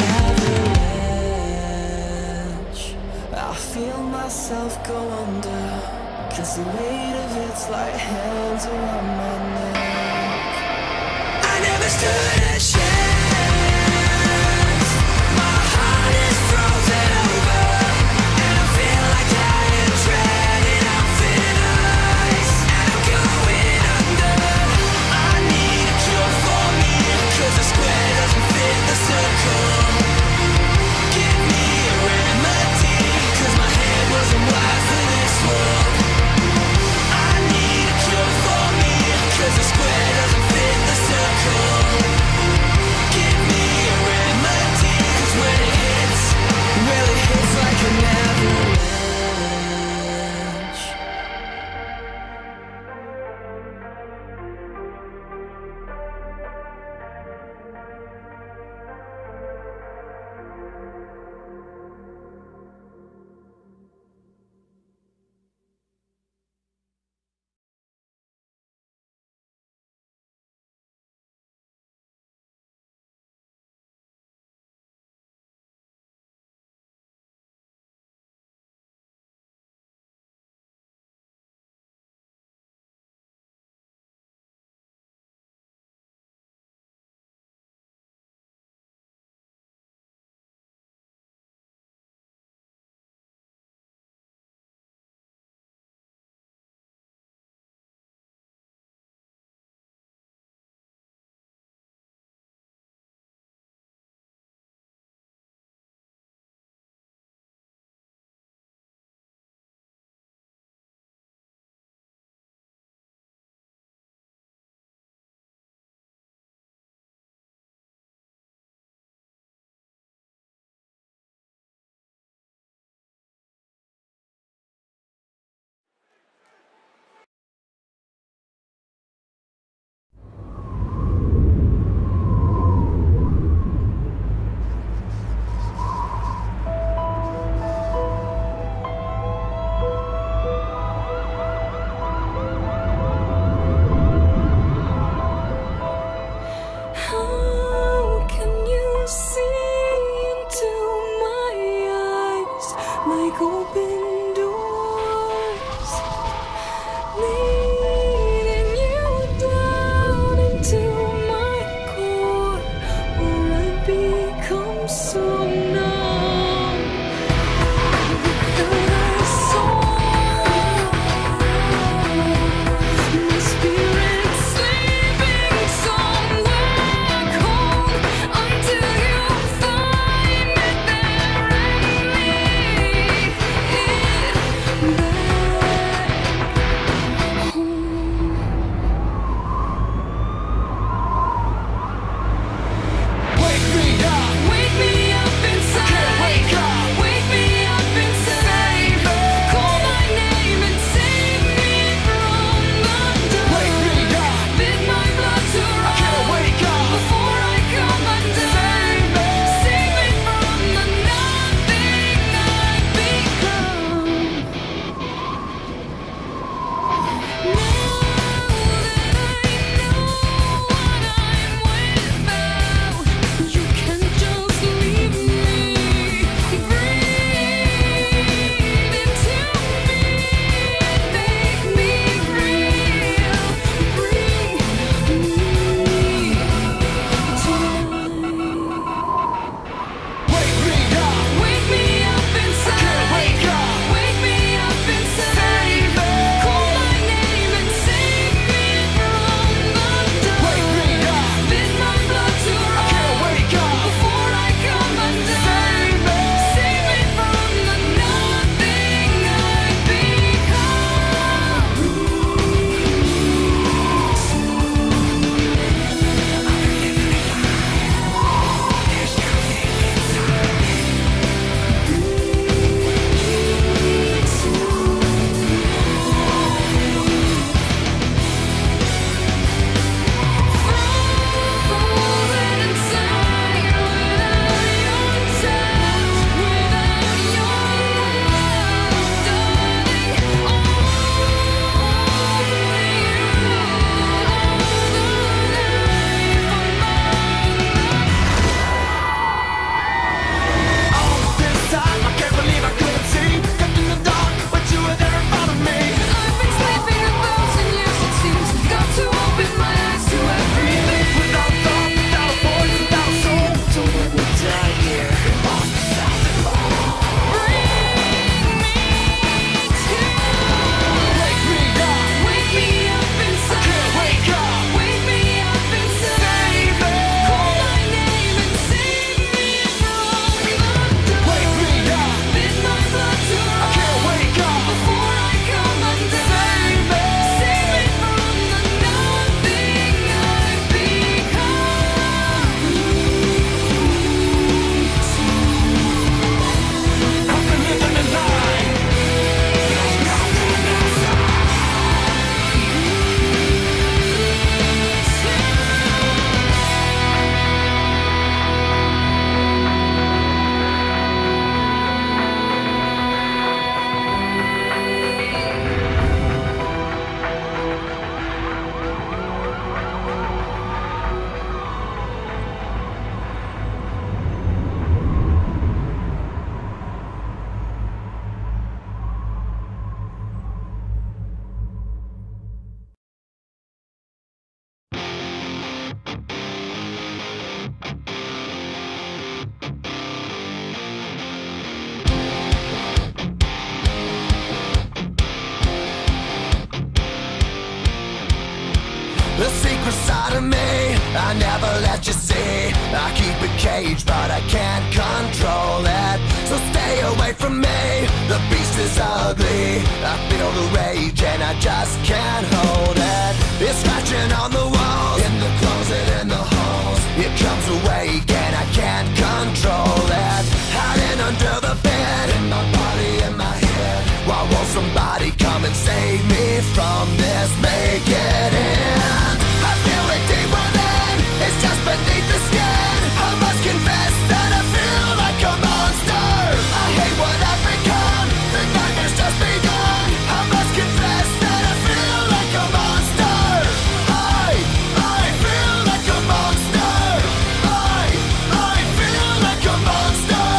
avalanche. I feel myself go under, cause the weight of it's like hands around my neck. I never stood a chance. My heart is frozen over, and I feel like I am treading on thin ice. And I'm going under. I need a cure for me, cause the square doesn't fit the circle. Give me a remedy, cause my head wasn't wired for this world. I need a cure for me, cause the square doesn't fit the circle. The secret side of me, I never let you see. I keep it caged, but I can't control it. So stay away from me, the beast is ugly. I feel the rage and I just can't hold it. It's scratching on the walls, in the closet, in the halls. It comes awake and I can't control it. Hiding under the bed, in my body, in my head. Why won't somebody come and save me from this? Make it end. I feel it deep within, it's just beneath the skin. I must confess that I feel like a monster. I hate what I've become, the nightmare's just begun. I must confess that I feel like a monster. I, I feel like a monster. I, I feel like a monster.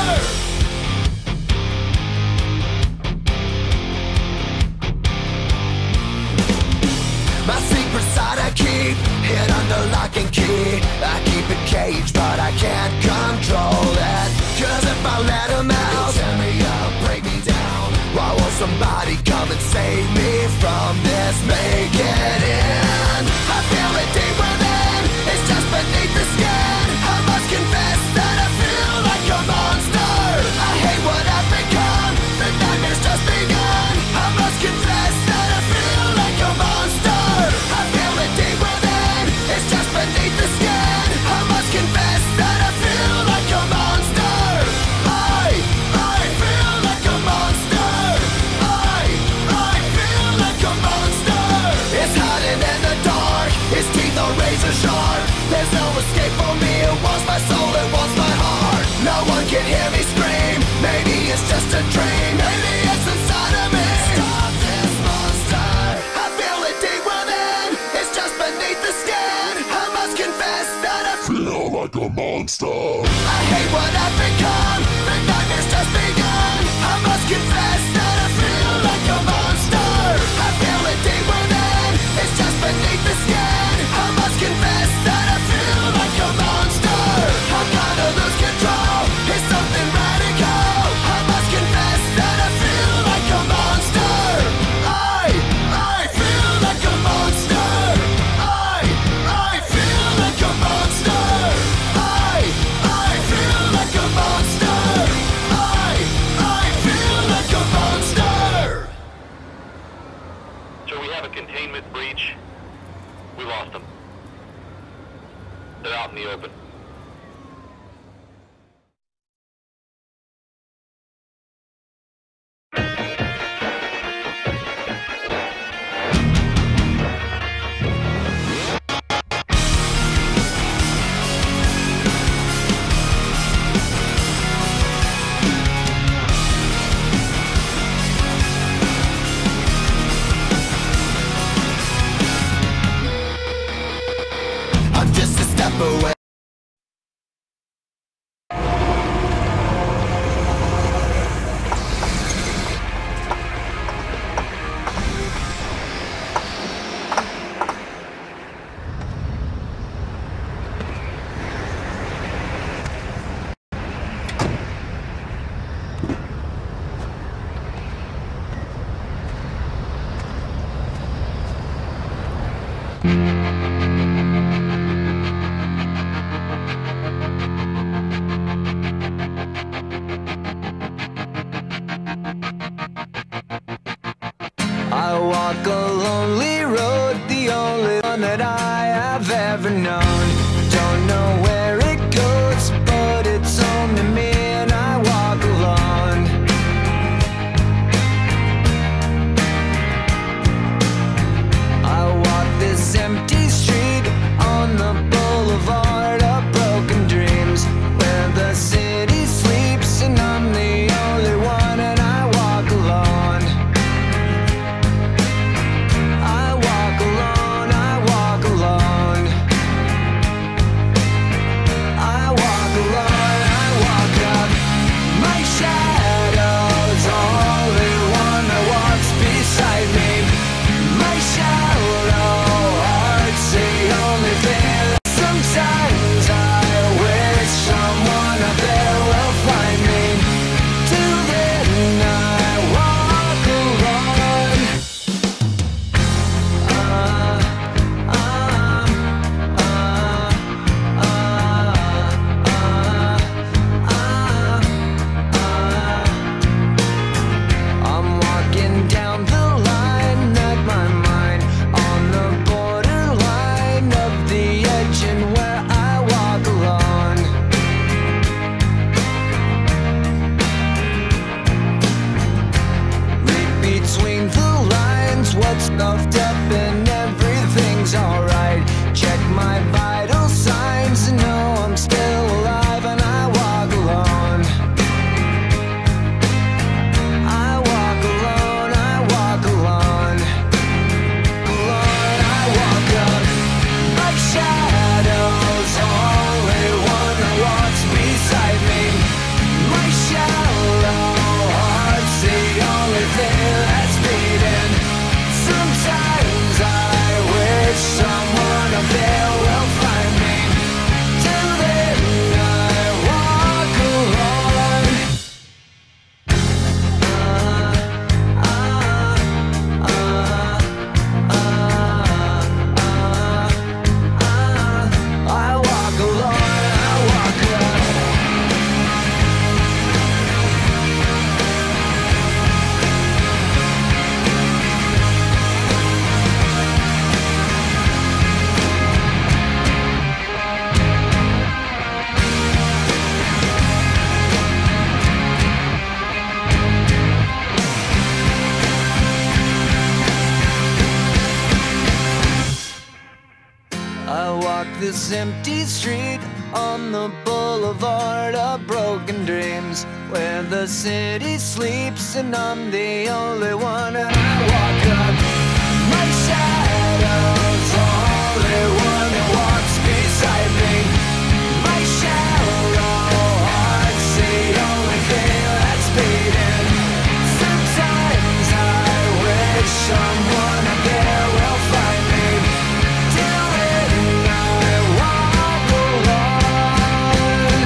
My secret side I keep hid under lock and key. I keep it caged, but I can't control it. Cause if I let him out, he'll tear me up, break me down. Why won't somebody come and save me from this? Make it end. I feel it deep within, it's just beneath the skin. I must confess that I feel like a monster. I hate what I've become, the nightmare's just begun. I must confess that I feel like a monster. I feel it deep within, it's just beneath the skin. I must confess that I feel like a monster. I, I feel like a monster. I, I feel like a monster. It's hiding in the dark, its teeth are razor sharp. There's no escape for me, it wants my soul, it wants my heart. No one can hear me scream, maybe it's just a dream. Maybe it's inside of me. Stop this monster. I feel it deep within, it's just beneath the skin. I must confess that I feel like a monster. I hate what I've become, the nightmare's just begun. I must confess that I feel like a monster. I feel it deep within, it's just beneath the skin. I must confess that I feel like a monster. I'm gonna lose control, it's something radical. I must confess that I feel like a monster. I, I feel like a monster. I, I feel like a monster. I, I feel like a monster. I, I feel like a monster. So we have a containment breach. We lost them. They're out in the open. I'm just a step away. I walk a lonely road, the only one that I have ever known. Don't know where it goes, but it's home to me, and I walk alone. I walk this empty street on the boulevard of broken dreams, where the city sleeps and I'm the only one, and I walk alone. I walk alone, I walk alone. I walk this empty street on the boulevard of broken dreams, where the city sleeps and I'm the only one. And I walk up, my shadow's only one that walks beside me. My shallow heart's the only thing that's beating. Sometimes I wish someone out there will find me. Till then I walk alone.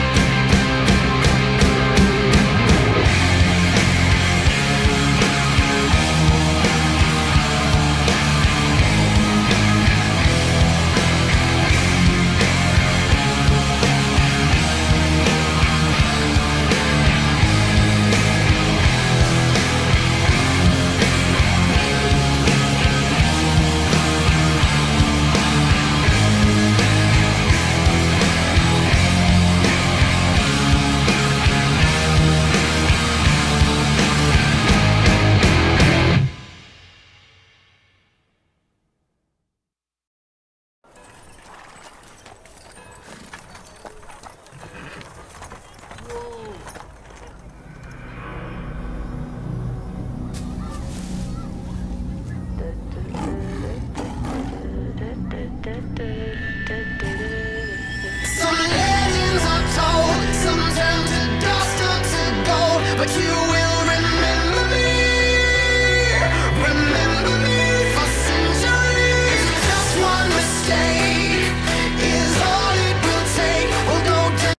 Some legends are told, some turn to dust or to gold, but you will remember me, remember me for centuries. Just one mistake is all it will take. We'll go down.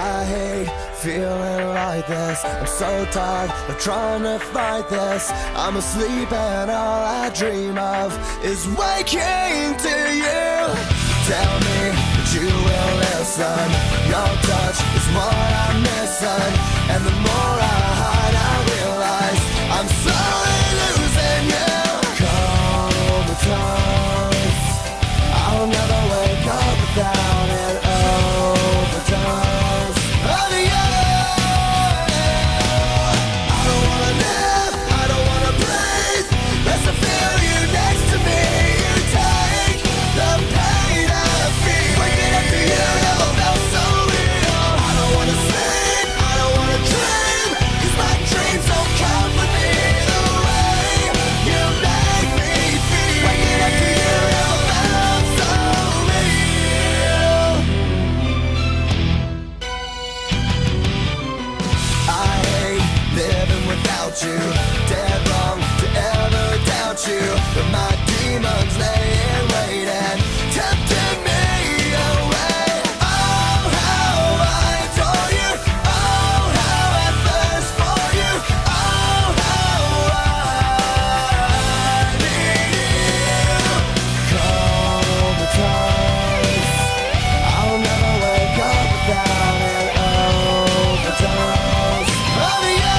I hate feeling like this. I'm so tired of trying to fight this. I'm asleep and all I dream of is waking to you. Tell me that you will listen. Your touch is what I'm missing. And the more I hide, I realize I'm slowly losing you. Comatose, I'll never wake up without an overdose of you. I don't wanna live, I don't wanna breathe. Let's feel you next to me. You take the pain I feel. Waking up to you never felt so real. I don't wanna sleep, I don't wanna dream, 'cause my dreams don't come with me. The way you make me feel. Waking up to you never felt so real. I hate living without you. Dead wrong to ever doubt you. But my demons lay in wait and tempting me away. Oh, how I adore you. Oh, how I thirst for you. Oh, how I need you. Comatose, I'll never wake up without an overdose of you.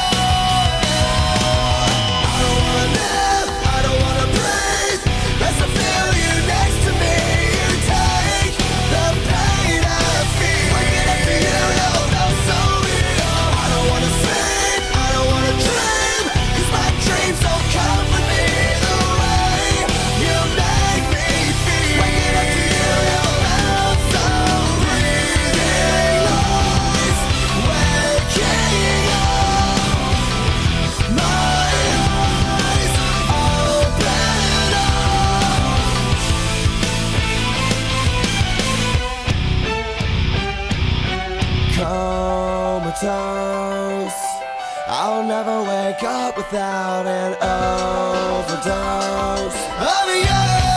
I don't wanna live, I don't wanna breathe. Let's feel you next to me. You take the pain I feel. Waking up to you never felt so real. I don't wanna sleep, I don't wanna dream, 'cause my dreams don't come with me. The way you make me feel. Waking up to you never felt so real. Eyes waking up, my eyes open up. Comatose, I'll never wake up without an overdose of you.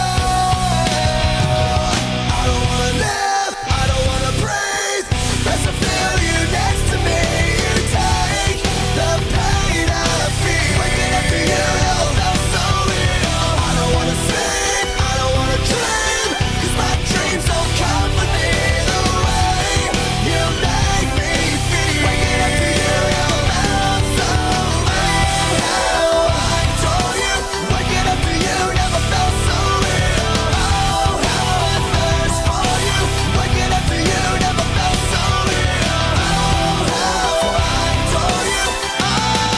I don't wanna live, I don't wanna breathe. Let's feel you next to me. You take the pain I feel. Waking up to you never felt so real. I don't wanna sleep, I don't wanna dream, 'cause my dreams don't come with me. The way you make me feel. Waking up to you never felt so real. How I adore you. Waking up to you never felt so real. Oh, how I thirst for you. Waking up to you never felt so real. Oh, how I adore you. Oh,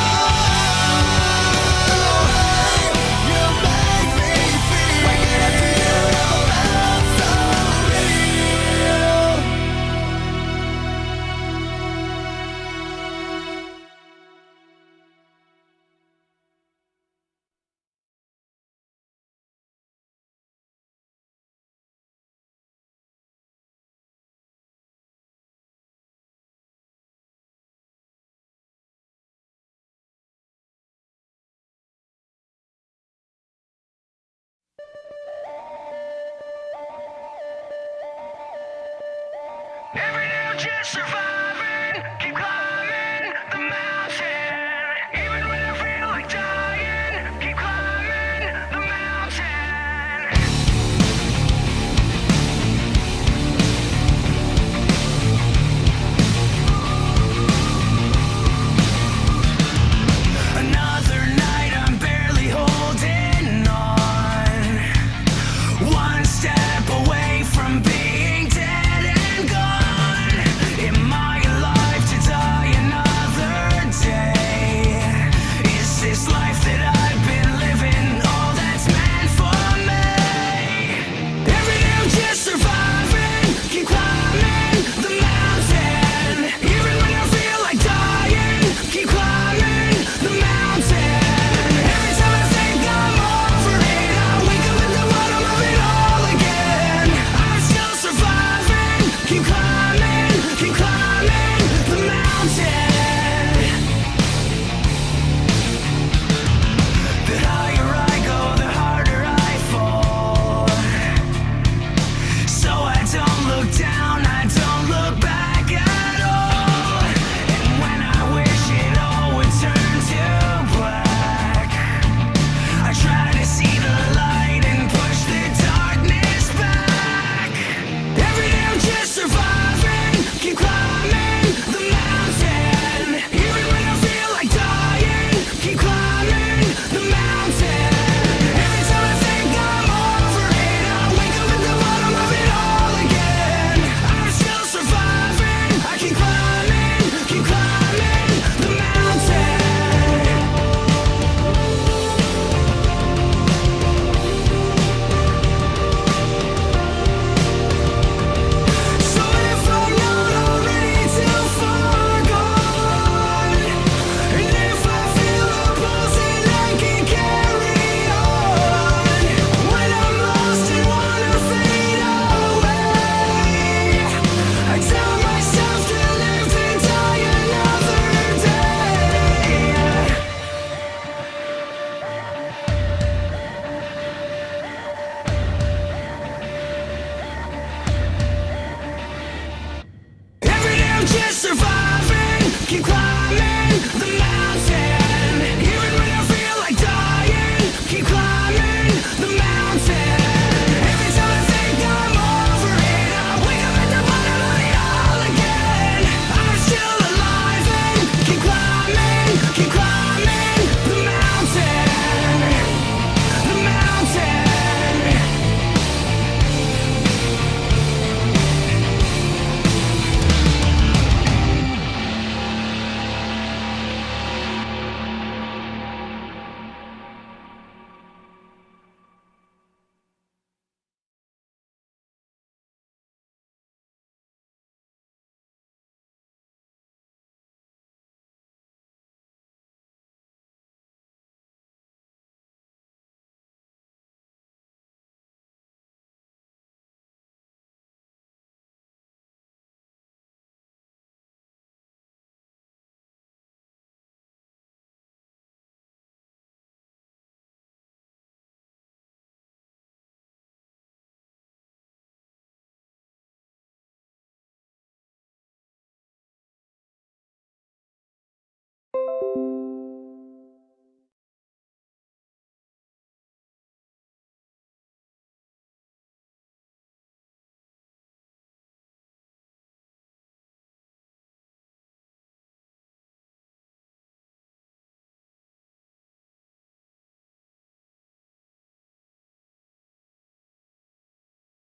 you make me feel. Waking up to you never felt so real. Every day I'm just surviving. Keep climbing.